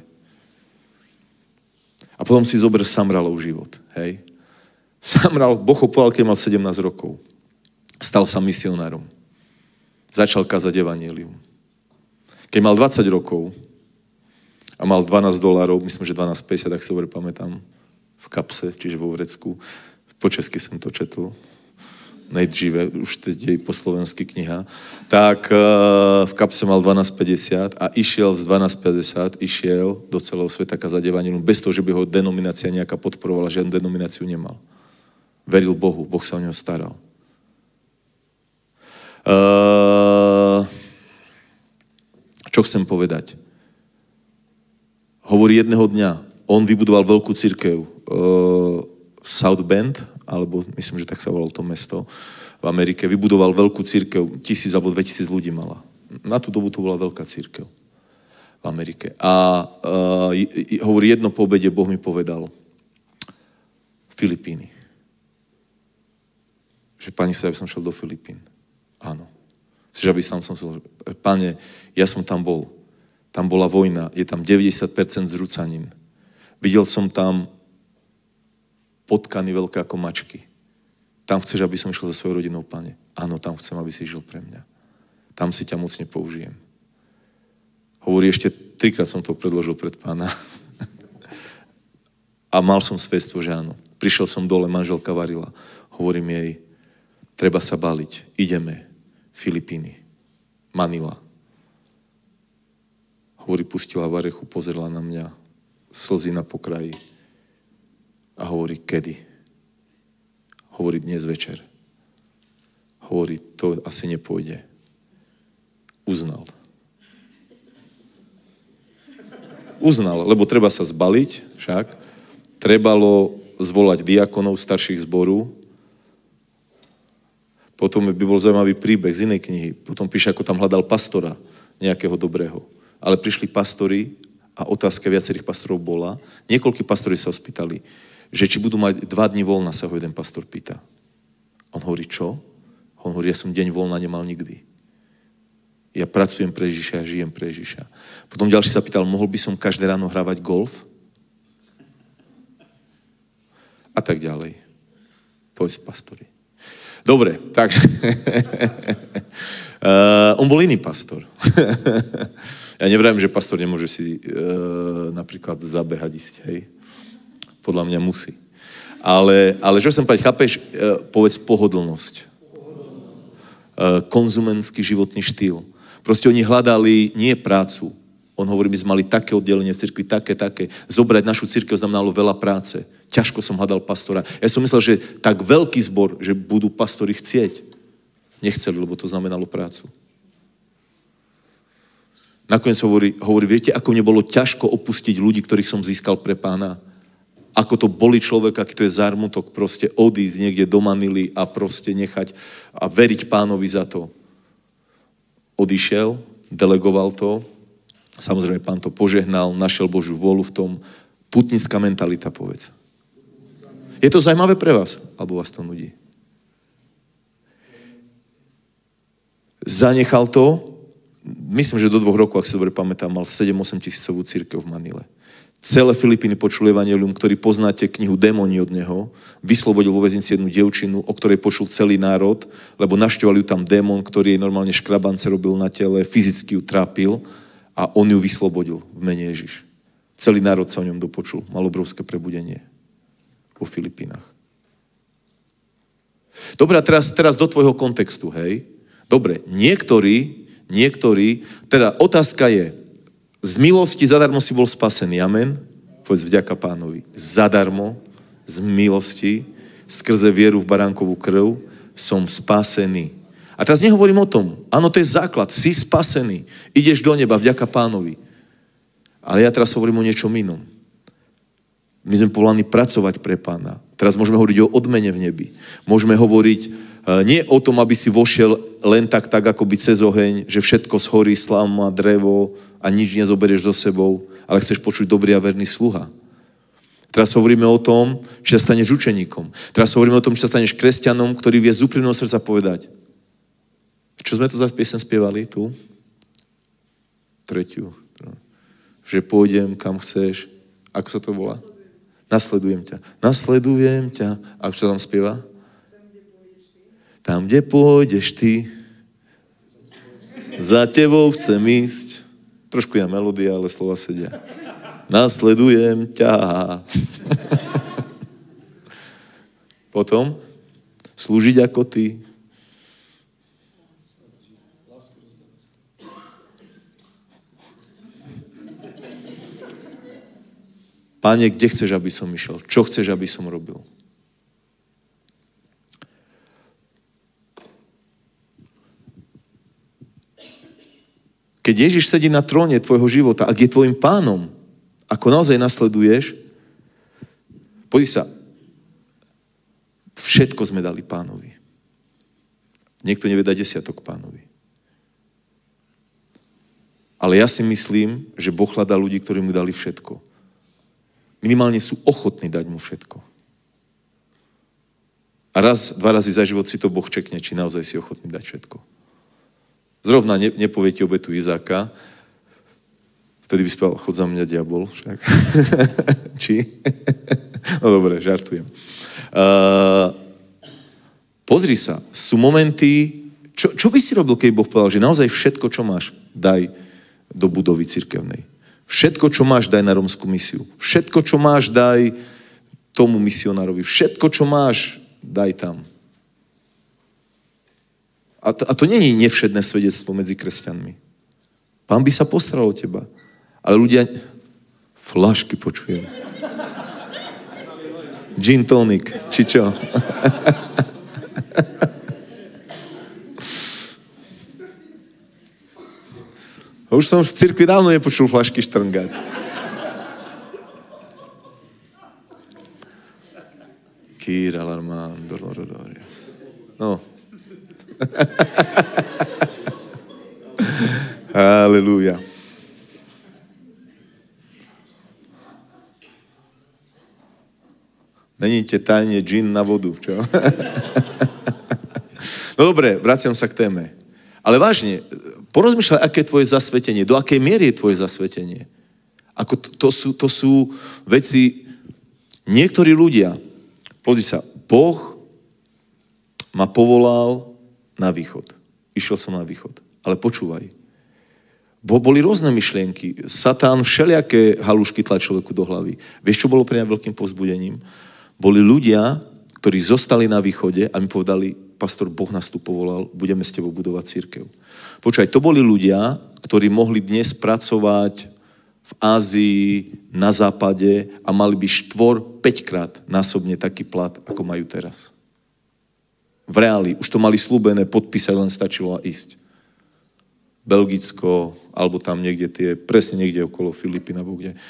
A potom si zober Samralov život. Hej? Samral, Boh ho povedal, keď mal sedemnásť rokov. Stal sa misionárom. Začal kázať evanjelium. Keď mal dvadsať rokov a mal dvanásť dolárov, myslím, že dvanásť päťdesiat, tak si dobre pamätám, v kapse, čiže vo vrecku. Po česky som to četl. Nejdříve, už teď je po slovensky kniha. Tak uh, v kapse mal dvanásť päťdesiat a išiel z dvanásť päťdesiat, išiel do celého sveta kázať evanjelium, bez toho, že by ho denominácia nejaká podporovala, žiadnu denomináciu nemal. Veril Bohu, Boh sa o neho staral. Uh, čo chcem povedať? Hovorí jedného dňa, on vybudoval veľkú cirkev uh, South Bend, alebo myslím, že tak sa volalo to mesto v Amerike, vybudoval veľkú cirkev, tisíc alebo dvetisíc ľudí mala. Na tú dobu to bola veľká cirkev v Amerike. A uh, hovorí jedno po obede, Boh mi povedal, Filipíny. Že pani sa, aby som šiel do Filipín. Áno. Chceš, aby som som... Pane, ja som tam bol. Tam bola vojna, je tam deväťdesiat percent zrúcanín. Videl som tam potkany veľké ako mačky. Tam chceš, aby som išiel so svojou rodinou, Pane? Áno, tam chcem, aby si žil pre mňa. Tam si ťa mocne použijem. Hovorí, ešte trikrát som to predložil pred Pána. A mal som svedstvo, že áno. Prišiel som dole, manželka varila. Hovorím jej, treba sa baliť. Ideme. Filipíny. Manila. Hovorí, pustila varechu, pozerala na mňa, slzy na pokraji a hovorí, kedy? Hovorí, dnes večer. Hovorí, to asi nepôjde. Uznal. Uznal, lebo treba sa zbaliť, však. Trebalo zvolať diakonov starších zboru. Potom by bol zaujímavý príbeh z inej knihy. Potom píše, ako tam hľadal pastora, nejakého dobrého. Ale prišli pastori a otázka viacerých pastorov bola, niekoľkí pastori sa spýtali, že či budú mať dva dni voľna, sa ho jeden pastor pýta. On hovorí, čo? On hovorí, ja som deň voľna nemal nikdy. Ja pracujem pre Ježiša, ja žijem pre Ježiša. Potom ďalší sa pýtal, mohol by som každé ráno hrávať golf? A tak ďalej. Povedz pastori. Dobre, takže... uh, on bol iný pastor. Ja nevravím, že pastor nemôže si uh, napríklad zabehať ísť, hej. Podľa mňa musí. Ale, ale čo som povedať, chápeš, uh, povedz pohodlnosť. Uh, konzumentský životný štýl. Proste oni hľadali nie prácu. On hovorí, my sme mali také oddelenie v cirkvi, také, také. Zobrať našu cirkev znamenalo veľa práce. ťažko som hľadal pastora. Ja som myslel, že tak veľký zbor, že budú pastori chcieť. Nechceli, lebo to znamenalo prácu. Nakoniec hovorí, hovorí, viete, ako mne bolo ťažko opustiť ľudí, ktorých som získal pre pána? Ako to boli človeka, aký to je zármutok, proste odísť niekde do Manily a proste nechať a veriť pánovi za to. Odišiel, delegoval to, samozrejme pán to požehnal, našiel Božiu vôľu v tom, putnická mentalita, povedz. Je to zaujímavé pre vás? Alebo vás to nudí? Zanechal to, myslím, že do dvoch rokov, ak si dobre pamätám, mal sedem osem tisícovú cirkev v Manile. Celé Filipíny počul evanjelium, ktorý poznáte knihu Démoni od neho, vyslobodil vo väznici jednu dievčinu, o ktorej počul celý národ, lebo našťoval ju tam démon, ktorý jej normálne škrabance robil na tele, fyzicky ju trápil a on ju vyslobodil v mene Ježiš. Celý národ sa o ňom dopočul. Mal obrovské prebudenie vo Filipínach. Dobre, a teraz, teraz do tvojho kontextu, hej? Dobre, niektorí, niektorí, teda otázka je, z milosti zadarmo si bol spasený, amen? Povedz vďaka pánovi. Zadarmo, z milosti, skrze vieru v baránkovú krv, som spasený. A teraz nehovorím o tom. Áno, to je základ. Si spasený. Ideš do neba vďaka pánovi. Ale ja teraz hovorím o niečom inom. My sme povolaní pracovať pre pána. Teraz môžeme hovoriť o odmene v nebi. Môžeme hovoriť nie o tom, aby si vošiel len tak, tak ako by cez oheň, že všetko schorí, slama, drevo a nič nezoberieš so sebou, ale chceš počuť dobrý a verný sluha. Teraz hovoríme o tom, že sa staneš učeníkom. Teraz hovoríme o tom, že sa staneš kresťanom, ktorý vie z úprimného srdca povedať. Čo sme to za piesen spievali tu? Tretiu. Že pôjdem, kam chceš. Ako sa to volá? Nasledujem ťa. Nasledujem ťa. A čo sa tam spieva? Tam, kde pôjdeš ty, za tebou chcem ísť. Trošku je melódia, ale slova sedia. Nasledujem ťa. Potom slúžiť ako ty. Páne, kde chceš, aby som išiel? Čo chceš, aby som robil? Keď Ježiš sedí na tróne tvojho života, ak je tvojim pánom, ako naozaj nasleduješ, podí sa, všetko sme dali pánovi. Niekto nevie dať desiatok pánovi. Ale ja si myslím, že Boh hľadá ľudí, ktorí mu dali všetko. Minimálne sú ochotní dať mu všetko. A raz, dva razy za život si to Boh čekne, či naozaj si ochotný dať všetko. Zrovna ne, nepovie ti obetu Izáka, vtedy by spal, chod za mňa diabol, však. Či? No dobre, žartujem. Uh, pozri sa, sú momenty, čo, čo by si robil, keď Boh povedal, že naozaj všetko, čo máš, daj do budovy cirkevnej. Všetko, čo máš, daj na rómsku misiu. Všetko, čo máš, daj tomu misionárovi. Všetko, čo máš, daj tam. A to, a to nie je nevšedné svedectvo medzi kresťanmi. Pán by sa postaral o teba. Ale ľudia... Flašky počujem. Gin tonic, či čo? Už som v cirkvi dávno nepočul flašky štrngať. Kýra larmán, dolorodorias. No. Halelúja. Meníte tajne džin na vodu, čo? No dobre, vraciam sa k téme. Ale vážne, porozmýšľaj, aké je tvoje zasvetenie, do akej miery je tvoje zasvetenie. Ako to, to, sú, to sú veci, niektorí ľudia, pozri sa, Boh ma povolal na východ. Išiel som na východ. Ale počúvaj. Bo boli rôzne myšlienky. Satán všelijaké halušky tlal človeku do hlavy. Vieš, čo bolo pre mňa veľkým povzbudením? Boli ľudia, ktorí zostali na východe a mi povedali, pastor, Boh nás tu povolal, budeme s tebou budovať cirkev. Počúvaj, to boli ľudia, ktorí mohli dnes pracovať v v Ázii, na západe a mali by štvor, päťkrát násobne taký plat, ako majú teraz. V reáli. Už to mali slúbené, podpísať, len stačilo a ísť. Belgicko, alebo tam niekde tie, presne niekde okolo Filipín, alebo kde.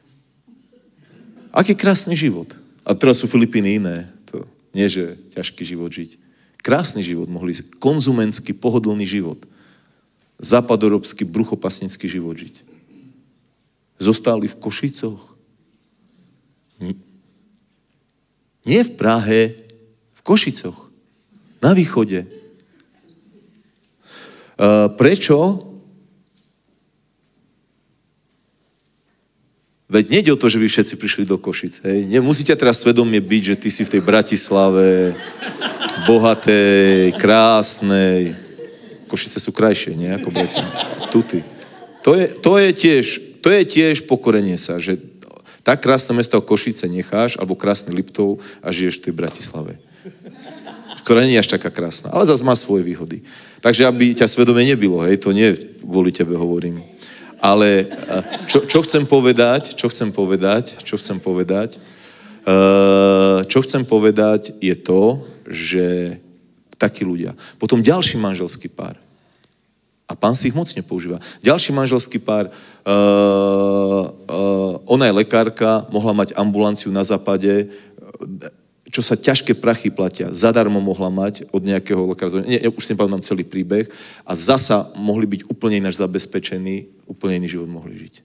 Aký krásny život. A teraz sú Filipíny iné. To nie, že ťažký život žiť. Krásny život mohli ísť. Konzumentský, pohodlný život. Západoeurópsky, bruchopasnický život žiť. Zostali v Košicoch. Nie v Prahe, v Košicoch. Na východe. Uh, prečo? Veď nejde o to, že by všetci prišli do Košic. Hej? Nemusíte teraz svedomie byť, že ty si v tej Bratislave, bohatej, krásnej. Košice sú krajšie, nie? Ako Bratislava. Tuty. To je, to je tiež... To je tiež pokorenie sa, že tak krásne mesto ako Košice necháš, alebo krásny Liptov a žiješ v tej Bratislave. Ktorá nie je až taká krásna, ale zase má svoje výhody. Takže aby ťa svedomie nebylo, hej, to nie kvôli tebe hovorím. Ale čo, čo chcem povedať, čo chcem povedať, čo chcem povedať, uh, čo chcem povedať je to, že takí ľudia. Potom ďalší manželský pár. A pán si ich moc nepoužíva. Ďalší manželský pár, uh, uh, ona je lekárka, mohla mať ambulanciu na západe, čo sa ťažké prachy platia. Zadarmo mohla mať od nejakého lekára. Nie, už si nepamätám celý príbeh. A zasa mohli byť úplne ináč zabezpečení, úplne iný život mohli žiť.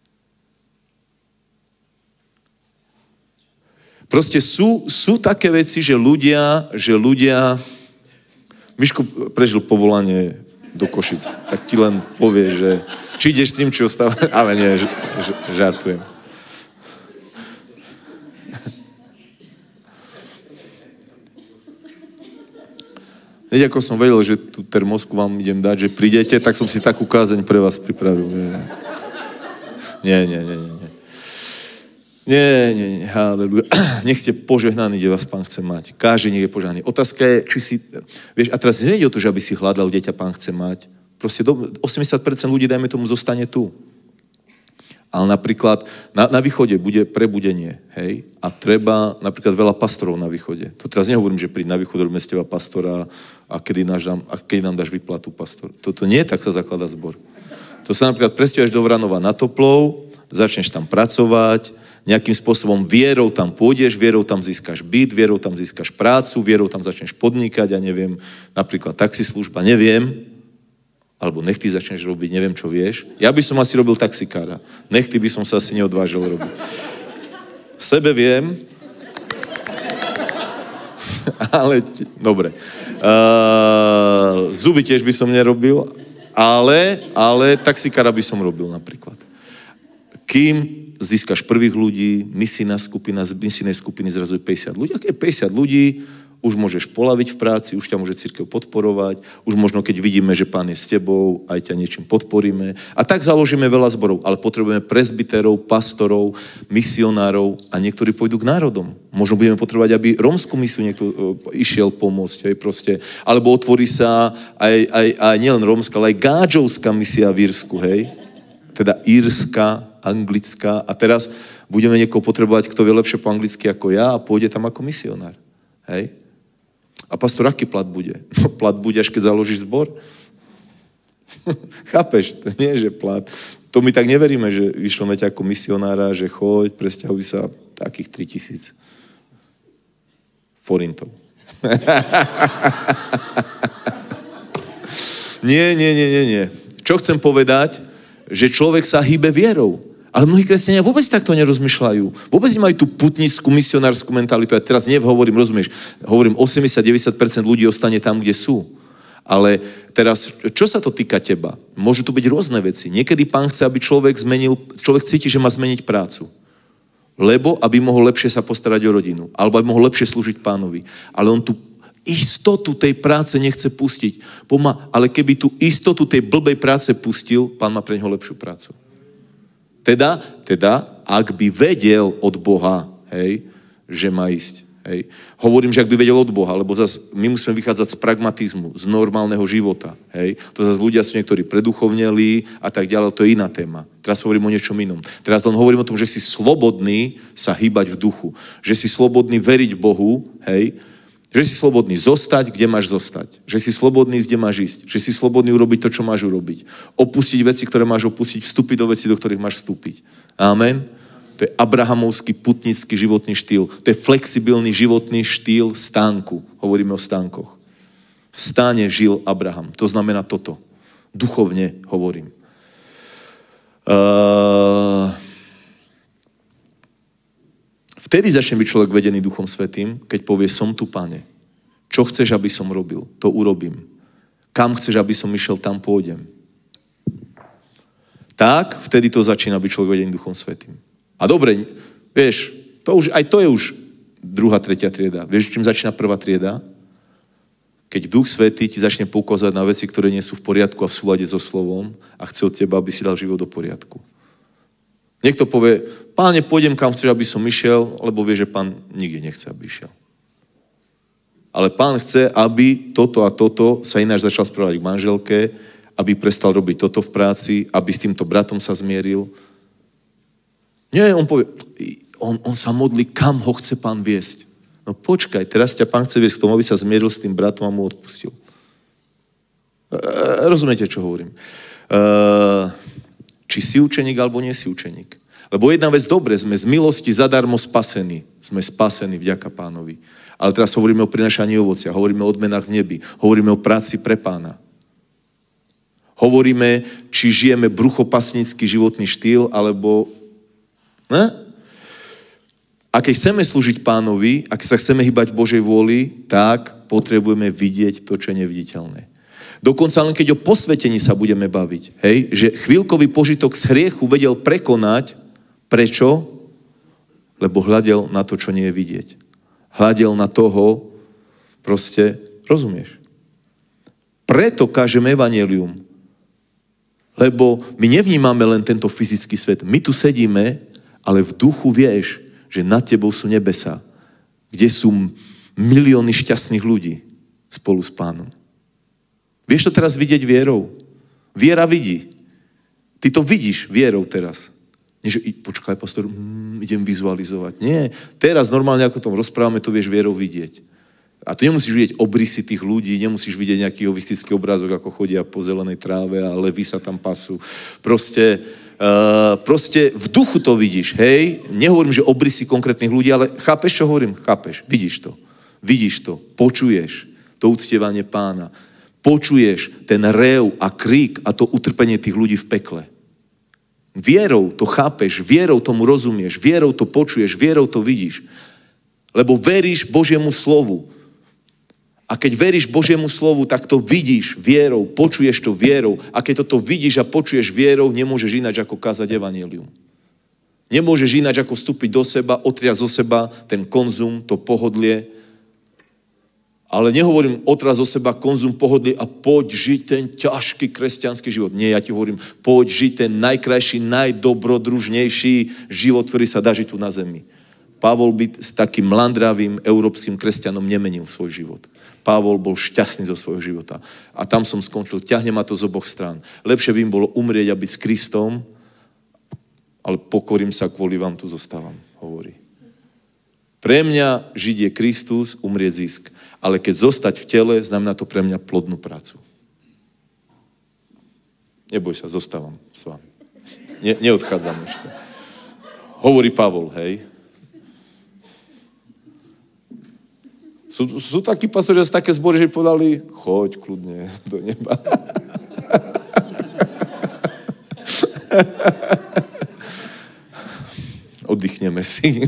Proste sú, sú také veci, že ľudia, že ľudia... Miško prežil povolanie do Košic. Tak ti len povie, že či ideš s tým, či ostáva... Ale nie, ž, ž, žartujem. Veď ako som vedel, že tú termosku vám idem dať, že prídete, tak som si takú kázeň pre vás pripravil. Nie, nie, nie, nie. nie. Nie, nie, nie, halleluja. Nech ste požehnaní, kde vás Pán chce mať. Každý nech je požehnaný. Otázka je, či si, vieš, a teraz nejde o to, že aby si hľadal dieťa, Pán chce mať. Proste do, osemdesiat percent ľudí, dajme tomu, zostane tu. Ale napríklad na, na východe bude prebudenie, hej? A treba napríklad veľa pastorov na východe. To teraz nehovorím, že príď na východ, robíme z teba pastora a kedy, náš dám, a kedy nám dáš výplatu pastor. Toto nie, tak sa zakladá zbor. To sa napríklad presťahuješ do Vranova na Toplov, začneš tam pracovať, nejakým spôsobom vierou tam pôjdeš, vierou tam získaš byt, vierou tam získaš prácu, vierou tam začneš podnikať, ja neviem, napríklad taxislužba, neviem, alebo nech ty začneš robiť, neviem, čo vieš. Ja by som asi robil taxikára. Nech ty by som sa asi neodvážil robiť. Sebe viem, ale, dobre. Uh, zuby tiež by som nerobil, ale, ale taxikára by som robil napríklad. Kým získaš prvých ľudí, misijná skupina, z misijnej skupiny zrazu je päťdesiat ľudí. Ak je päťdesiat ľudí, už môžeš polaviť v práci, už ťa môže cirkev podporovať, už možno keď vidíme, že Pán je s tebou, aj ťa niečím podporíme. A tak založíme veľa zborov, ale potrebujeme presbyterov, pastorov, misionárov a niektorí pôjdu k národom. Možno budeme potrebovať, aby rómsku misiu niekto uh, išiel pomôcť, aj proste. Alebo otvorí sa aj, aj, aj nielen rómska, ale aj gádžovská misia v Írsku, hej? Teda írska, anglická a teraz budeme niekoho potrebovať, kto vie lepšie po anglicky ako ja a pôjde tam ako misionár. Hej? A pastor, aký plat bude? No plat bude, až keď založíš zbor. Chápeš? To nie je, že plat. To my tak neveríme, že vyšleme ťa ako misionára, že choď, presťahuj sa takých tritisíc forintov. nie, nie, nie, nie, nie. Čo chcem povedať? Že človek sa hýbe vierou. Ale mnohí kresťania vôbec takto nerozmýšľajú. Vôbec nemajú tú putnickú, misionárskú mentalitu. Ja teraz nehovorím, rozumieš, hovorím, osemdesiat až deväťdesiat percent ľudí ostane tam, kde sú. Ale teraz, čo sa to týka teba? Môžu tu byť rôzne veci. Niekedy Pán chce, aby človek zmenil, človek cíti, že má zmeniť prácu. Lebo, aby mohol lepšie sa postarať o rodinu. Alebo aby mohol lepšie slúžiť Pánovi. Ale on tu istotu tej práce nechce pustiť. Poma, ale keby tú istotu tej blbej práce pustil, Pán má pre neho lepšiu prácu. Teda, teda, ak by vedel od Boha, hej, že má ísť, Hej. Hovorím, že ak by vedel od Boha, lebo zas my musíme vychádzať z pragmatizmu, z normálneho života. Hej. To zase ľudia sú niektorí preduchovneli a tak ďalej, to je iná téma. Teraz hovorím o niečom inom. Teraz len hovorím o tom, že si slobodný sa hýbať v duchu. Že si slobodný veriť Bohu, hej. Že si slobodný zostať, kde máš zostať. Že si slobodný, kde máš ísť. Že si slobodný urobiť to, čo máš urobiť. Opustiť veci, ktoré máš opustiť, vstúpiť do veci, do ktorých máš vstúpiť. Amen. To je abrahamovský putnický životný štýl. To je flexibilný životný štýl stánku. Hovoríme o stánkoch. V stáne žil Abraham. To znamená toto. Duchovne hovorím. Uh... Vtedy začne byť človek vedený Duchom Svätým, keď povie, som tu, Pane. Čo chceš, aby som robil? To urobím. Kam chceš, aby som išiel, tam pôjdem. Tak, vtedy to začína byť človek vedený Duchom Svätým. A dobre, vieš, to už, aj to je už druhá, tretia trieda. Vieš, čím začína prvá trieda? Keď Duch Svätý ti začne poukázať na veci, ktoré nie sú v poriadku a v súlade so slovom a chce od teba, aby si dal život do poriadku. Niekto povie, Páne, pôjdem kam chceš, aby som išiel, lebo vie, že Pán nikde nechce, aby išiel. Ale Pán chce, aby toto a toto sa ináč začal správať k manželke, aby prestal robiť toto v práci, aby s týmto bratom sa zmieril. Nie, on povie, on, on sa modlí, kam ho chce Pán viesť. No počkaj, teraz ťa Pán chce viesť k tomu, aby sa zmieril s tým bratom a mu odpustil. E, rozumiete, čo hovorím? E, či si učeník, alebo nie si učeník. Lebo jedna vec, dobre, sme z milosti zadarmo spasení. Sme spasení vďaka Pánovi. Ale teraz hovoríme o prinášaní ovocia, hovoríme o odmenách v nebi, hovoríme o práci pre Pána. Hovoríme, či žijeme bruchopasnícky životný štýl, alebo... Ne? A keď chceme slúžiť Pánovi, ak sa chceme hýbať v Božej vôli, tak potrebujeme vidieť to, čo je neviditeľné. Dokonca len keď o posvetení sa budeme baviť, hej, že chvíľkový požitok z hriechu vedel prekonať. Prečo? Lebo hľadel na to, čo nie je vidieť. Hľadel na toho, proste, rozumieš? Preto kážeme evanjelium. Lebo my nevnímame len tento fyzický svet. My tu sedíme, ale v duchu vieš, že nad tebou sú nebesá, kde sú milióny šťastných ľudí spolu s Pánom. Vieš to teraz vidieť vierou? Viera vidí. Ty to vidíš vierou teraz. Nie, že počkaj, pastor, mm, idem vizualizovať. Nie, teraz normálne, ako o tom rozprávame, to vieš vierou vidieť. A tu nemusíš vidieť obrysy tých ľudí, nemusíš vidieť nejaký hovistický obrázok, ako chodia po zelenej tráve a levy sa tam pasú. Proste, uh, proste v duchu to vidíš, hej? Nehovorím, že obrysy konkrétnych ľudí, ale chápeš, čo hovorím? Chápeš, vidíš to. Vidíš to, počuješ to uctievanie Pána. Počuješ ten rév a krík a to utrpenie tých ľudí v pekle. Vierou to chápeš, vierou tomu rozumieš, vierou to počuješ, vierou to vidíš. Lebo veríš Božiemu slovu. A keď veríš Božiemu slovu, tak to vidíš vierou, počuješ to vierou. A keď toto vidíš a počuješ vierou, nemôžeš ináč ako kázať evanjelium. Nemôžeš ináč ako vstúpiť do seba, otriať zo seba ten konzum, to pohodlie. Ale nehovorím otraz zo seba konzum, pohodlie a poď žiť ten ťažký kresťanský život. Nie, ja ti hovorím, poď žiť ten najkrajší, najdobrodružnejší život, ktorý sa dá žiť tu na zemi. Pavol by s takým landravým európskym kresťanom nemenil svoj život. Pavol bol šťastný zo svojho života. A tam som skončil, ťahne ma to z oboch strán. Lepšie by im bolo umrieť a byť s Kristom, ale pokorím sa, kvôli vám tu zostávam, hovorí. Pre mňa žiť je Kristus, umrieť zisk. Ale keď zostať v tele, znamená to pre mňa plodnú prácu. Neboj sa, zostávam s vami. Ne, neodchádzam ešte. Hovorí Pavol, hej. Sú, sú takí pastori, že také zbory, že povedali, choď kľudne do neba. Oddychneme si.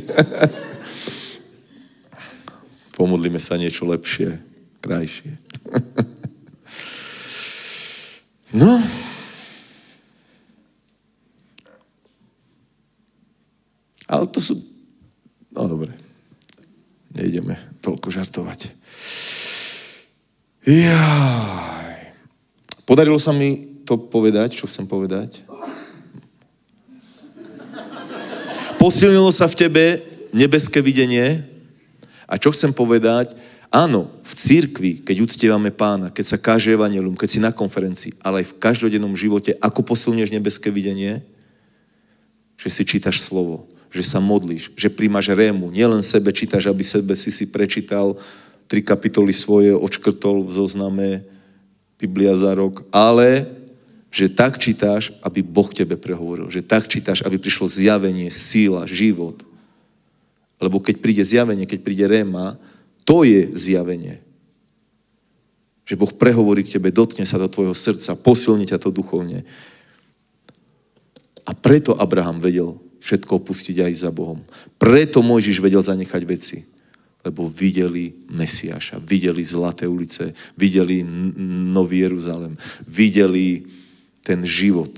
Pomodlíme sa niečo lepšie, krajšie. No. Ale to sú... No dobre. Nejdeme toľko žartovať. Jaj. Podarilo sa mi to povedať, čo chcem povedať? Posilnilo sa v tebe nebeské videnie A čo chcem povedať? Áno, v cirkvi, keď uctievame Pána, keď sa káže evanjelium, keď si na konferencii, ale aj v každodennom živote, ako posilnieš nebeské videnie? Že si čítaš slovo, že sa modlíš, že príjmaš rému, nielen sebe čítaš, aby sebe si si prečítal tri kapitoly svoje, odškrtol v zozname Biblia za rok, ale že tak čítaš, aby Boh tebe prehovoril, že tak čítaš, aby prišlo zjavenie, síla, život. Lebo keď príde zjavenie, keď príde réma, to je zjavenie. Že Boh prehovorí k tebe, dotkne sa do tvojho srdca, posilní ťa to duchovne. A preto Abraham vedel všetko opustiť aj za Bohom. Preto Mojžiš vedel zanechať veci. Lebo videli Mesiáša, videli zlaté ulice, videli Nový Jeruzalém, videli ten život.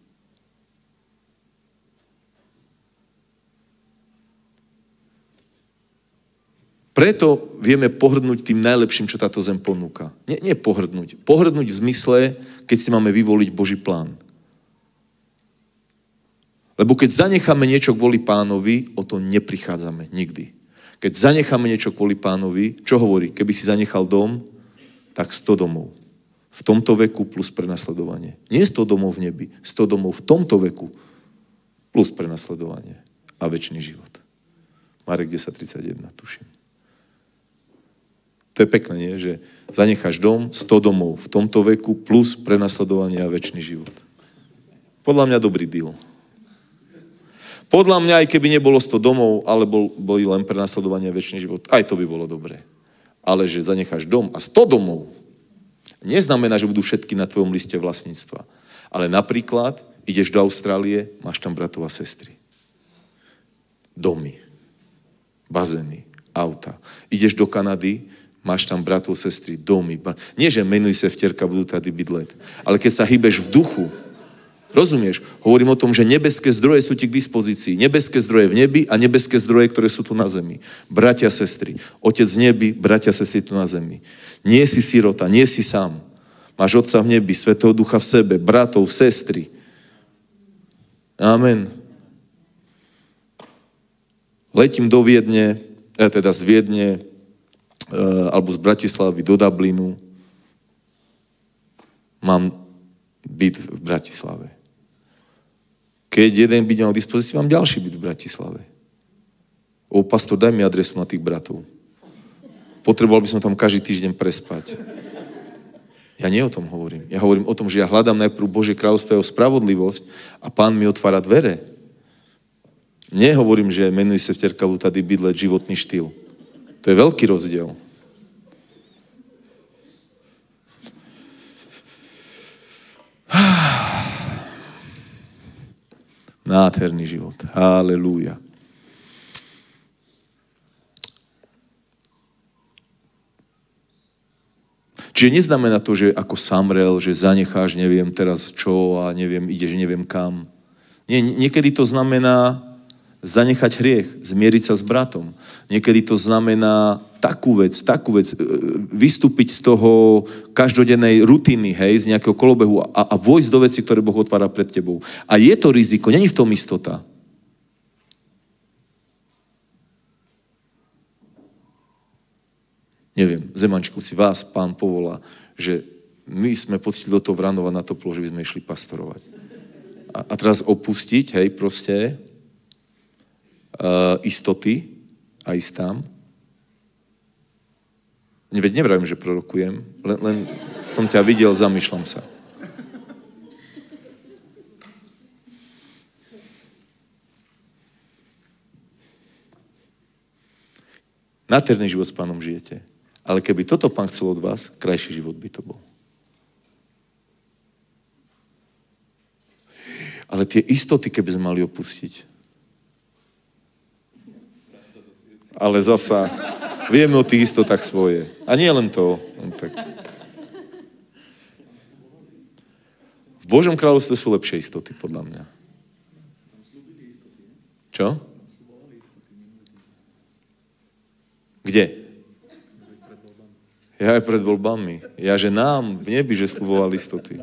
Preto vieme pohrdnúť tým najlepším, čo táto zem ponúka. Nie, nie pohrdnúť. Pohrdnúť v zmysle, keď si máme vyvoliť Boží plán. Lebo keď zanecháme niečo kvôli Pánovi, o to neprichádzame nikdy. Keď zanecháme niečo kvôli Pánovi, čo hovorí? Keby si zanechal dom, tak sto domov. V tomto veku plus prenasledovanie. Nie sto domov v nebi, sto domov v tomto veku plus prenasledovanie a večný život. Marek desať tridsaťjeden, tuším. To je pekné, nie? Že zanecháš dom, sto domov v tomto veku plus prenasledovanie a večný život. Podľa mňa dobrý deal. Podľa mňa, aj keby nebolo sto domov, ale bol, boli len prenasledovanie a večný život, aj to by bolo dobré. Ale že zanecháš dom a sto domov, neznamená, že budú všetky na tvojom liste vlastníctva. Ale napríklad ideš do Austrálie, máš tam bratov a sestry. Domy, bazény, auta. Ideš do Kanady, máš tam bratov, sestry, domy. Ba... Nie, že menuj sa vterka, budú tady bydlet. Ale keď sa hýbeš v duchu, rozumieš? Hovorím o tom, že nebeské zdroje sú ti k dispozícii. Nebeské zdroje v nebi a nebeské zdroje, ktoré sú tu na zemi. Bratia, sestry. Otec v nebi, bratia, sestry tu na zemi. Nie si sirota, nie si sám. Máš Otca v nebi, Svätého Ducha v sebe, bratov, sestry. Amen. Letím do Viedne, teda z Viedne, alebo z Bratislavy do Dublinu. Mám byt v Bratislave. Keď jeden byt mal k dispozícii, mám ďalší byt v Bratislave. O, pastor, daj mi adresu na tých bratov. Potreboval by som tam každý týždeň prespať. Ja nie o tom hovorím. Ja hovorím o tom, že ja hľadám najprv Božie kráľovstvo a spravodlivosť a Pán mi otvára dvere. Nehovorím, že menuj sa vterka, budú tady bydleť životný štýl. To je veľký rozdiel. Nádherný život. Halelúja. Čiže neznamená to, že ako Samrel, že zanecháš neviem teraz čo a neviem, ideš neviem kam. Nie, niekedy to znamená zanechať hriech, zmieriť sa s bratom. Niekedy to znamená takú vec, takú vec, vystúpiť z toho každodennej rutiny, hej, z nejakého kolobehu a, a vojsť do veci, ktoré Boh otvára pred tebou. A je to riziko, není v tom istota. Neviem, Zemančku, si vás Pán povolá, že my sme poctili do toho Vranova na toplo, že by sme išli pastorovať. A, a teraz opustiť, hej, proste uh, istoty a ísť tam. Veď nevravím, že prorokujem, len, len som ťa videl, zamýšľam sa. Nádherný život s Pánom žijete. Ale keby toto Pán chcel od vás, krajší život by to bol. Ale tie istoty, keby sme mali opustiť. Ale zasa, vieme o tých istotách svoje. A nie len to. Len tak. V Božom kráľovstve sú lepšie istoty, podľa mňa. Čo? Kde? Ja aj pred voľbami. Ja, že nám v nebi, že slubovali istoty.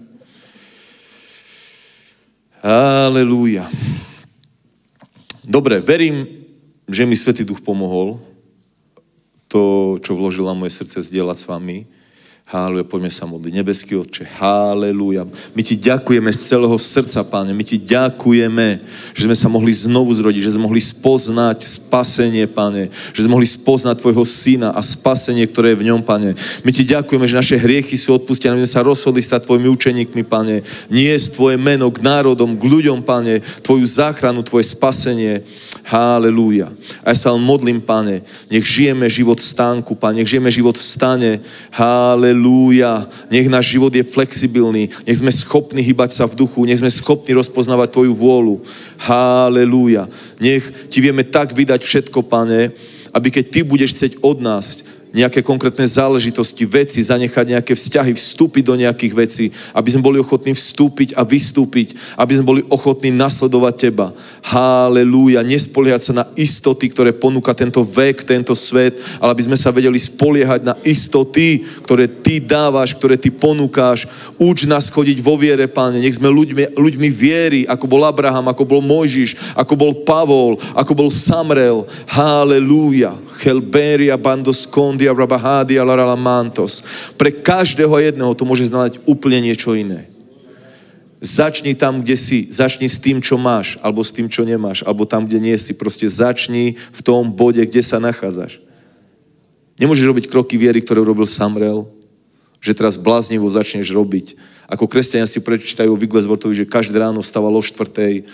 Halelúja. Dobre, verím, že mi Svätý Duch pomohol to, čo vložil na moje srdce, zdieľať s vami. Halelúja, poďme sa modliť. Nebeský Otče, halelúja. My ti ďakujeme z celého srdca, Páne. My ti ďakujeme, že sme sa mohli znovu zrodiť, že sme mohli spoznať spasenie, Páne. Že sme mohli spoznať tvojho syna a spasenie, ktoré je v ňom, Páne. My ti ďakujeme, že naše hriechy sú odpustené. My sme sa rozhodli stať tvojimi učeníkmi, Páne. Niesť tvoje meno k národom, k ľuďom, Páne. Tvoju záchranu, tvoje spasenie. Halelúja. A ja sa len modlím, Páne. Nech žijeme život v stánku, Páne. Nech žijeme život v stane. Halelúja. Halelúja. Nech náš život je flexibilný. Nech sme schopní hýbať sa v duchu. Nech sme schopní rozpoznávať tvoju vôľu. Halelúja. Nech ti vieme tak vydať všetko, Pane, aby keď ty budeš chcieť od nás nejaké konkrétne záležitosti, veci, zanechať nejaké vzťahy, vstúpiť do nejakých vecí, aby sme boli ochotní vstúpiť a vystúpiť, aby sme boli ochotní nasledovať teba. Halelúja. Nespoliehať sa na istoty, ktoré ponúka tento vek, tento svet, ale aby sme sa vedeli spoliehať na istoty, ktoré ty dávaš, ktoré ty ponúkáš. Uč nás chodiť vo viere, Páne. Nech sme ľuďmi, ľuďmi viery, ako bol Abraham, ako bol Mojžiš, ako bol Pavol, ako bol Samrel. Halelúja. Helberia bandoskondia brabahadia laralamantos. Pre každého jedného to môže znamenať úplne niečo iné. Začni tam, kde si. Začni s tým, čo máš, alebo s tým, čo nemáš, alebo tam, kde nie si. Proste začni v tom bode, kde sa nachádzaš. Nemôžeš robiť kroky viery, ktoré urobil Samrel, že teraz bláznivo začneš robiť. Ako kresťania si prečítajú o Wigglesworthovi, že každé ráno vstával o štvrtej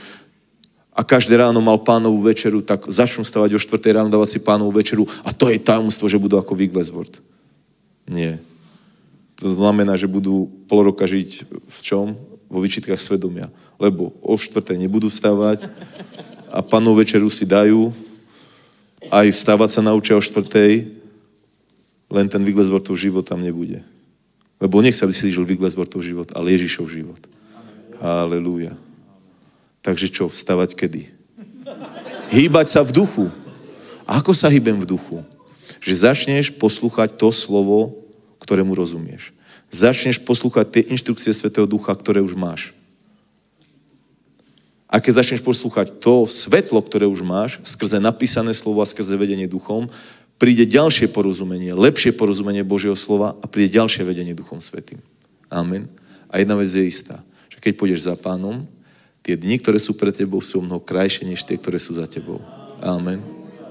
a každé ráno mal pánovú večeru, tak začnú stavať o štvrtej ráno, dávať si pánovú večeru a to je tajomstvo, že budú ako Wigglesworth. Nie. To znamená, že budú pol roka žiť v čom? Vo výčitkách svedomia. Lebo o štvrtej nebudú vstávať a pánovú večeru si dajú, aj vstávať sa naučia o štvrtej, len ten Wigglesworthov život tam nebude. Lebo nechce, aby si žil Wigglesworthov život, ale Ježišov život. Halelúja. Takže čo, vstávať kedy? Hýbať sa v duchu. A ako sa hýbem v duchu? Že začneš poslúchať to slovo, ktorému rozumieš. Začneš poslúchať tie inštrukcie Svätého Ducha, ktoré už máš. A keď začneš poslúchať to svetlo, ktoré už máš, skrze napísané slovo a skrze vedenie duchom, príde ďalšie porozumenie, lepšie porozumenie Božieho slova a príde ďalšie vedenie Duchom Svätým. Amen. A jedna vec je istá, že keď pôjdeš za Pánom, tie dni, ktoré sú pred tebou, sú mnoho krajšie, než tie, ktoré sú za tebou. Amen.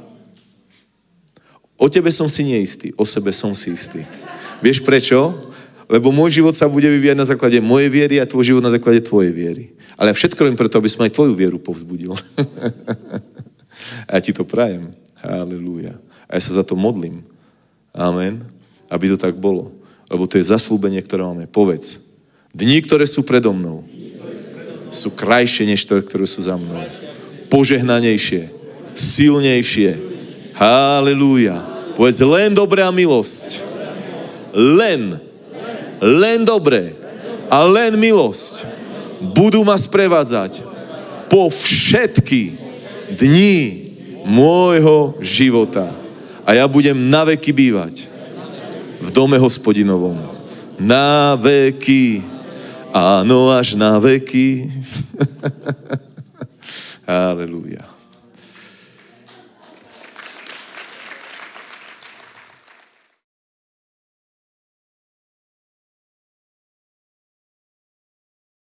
O tebe som si neistý, o sebe som si istý. Vieš prečo? Lebo môj život sa bude vyvíjať na základe mojej viery a tvoj život na základe tvojej viery. Ale ja všetko robím preto, aby som aj tvoju vieru povzbudil. A ja ti to prajem. Halelúja. A ja sa za to modlím. Amen. Aby to tak bolo. Lebo to je zaslúbenie, ktoré máme. Povedz. Dni, ktoré sú predo mnou, sú krajšie, než tie, ktoré sú za mnou. Požehnanejšie. Silnejšie. Halelúja. Povedz len dobrá milosť. Len. Len dobré. A len milosť. Budú ma sprevádzať po všetky dni môjho života. A ja budem na veky bývať v dome Hospodinovom. Na veky. Áno, až na veky. Halelúja.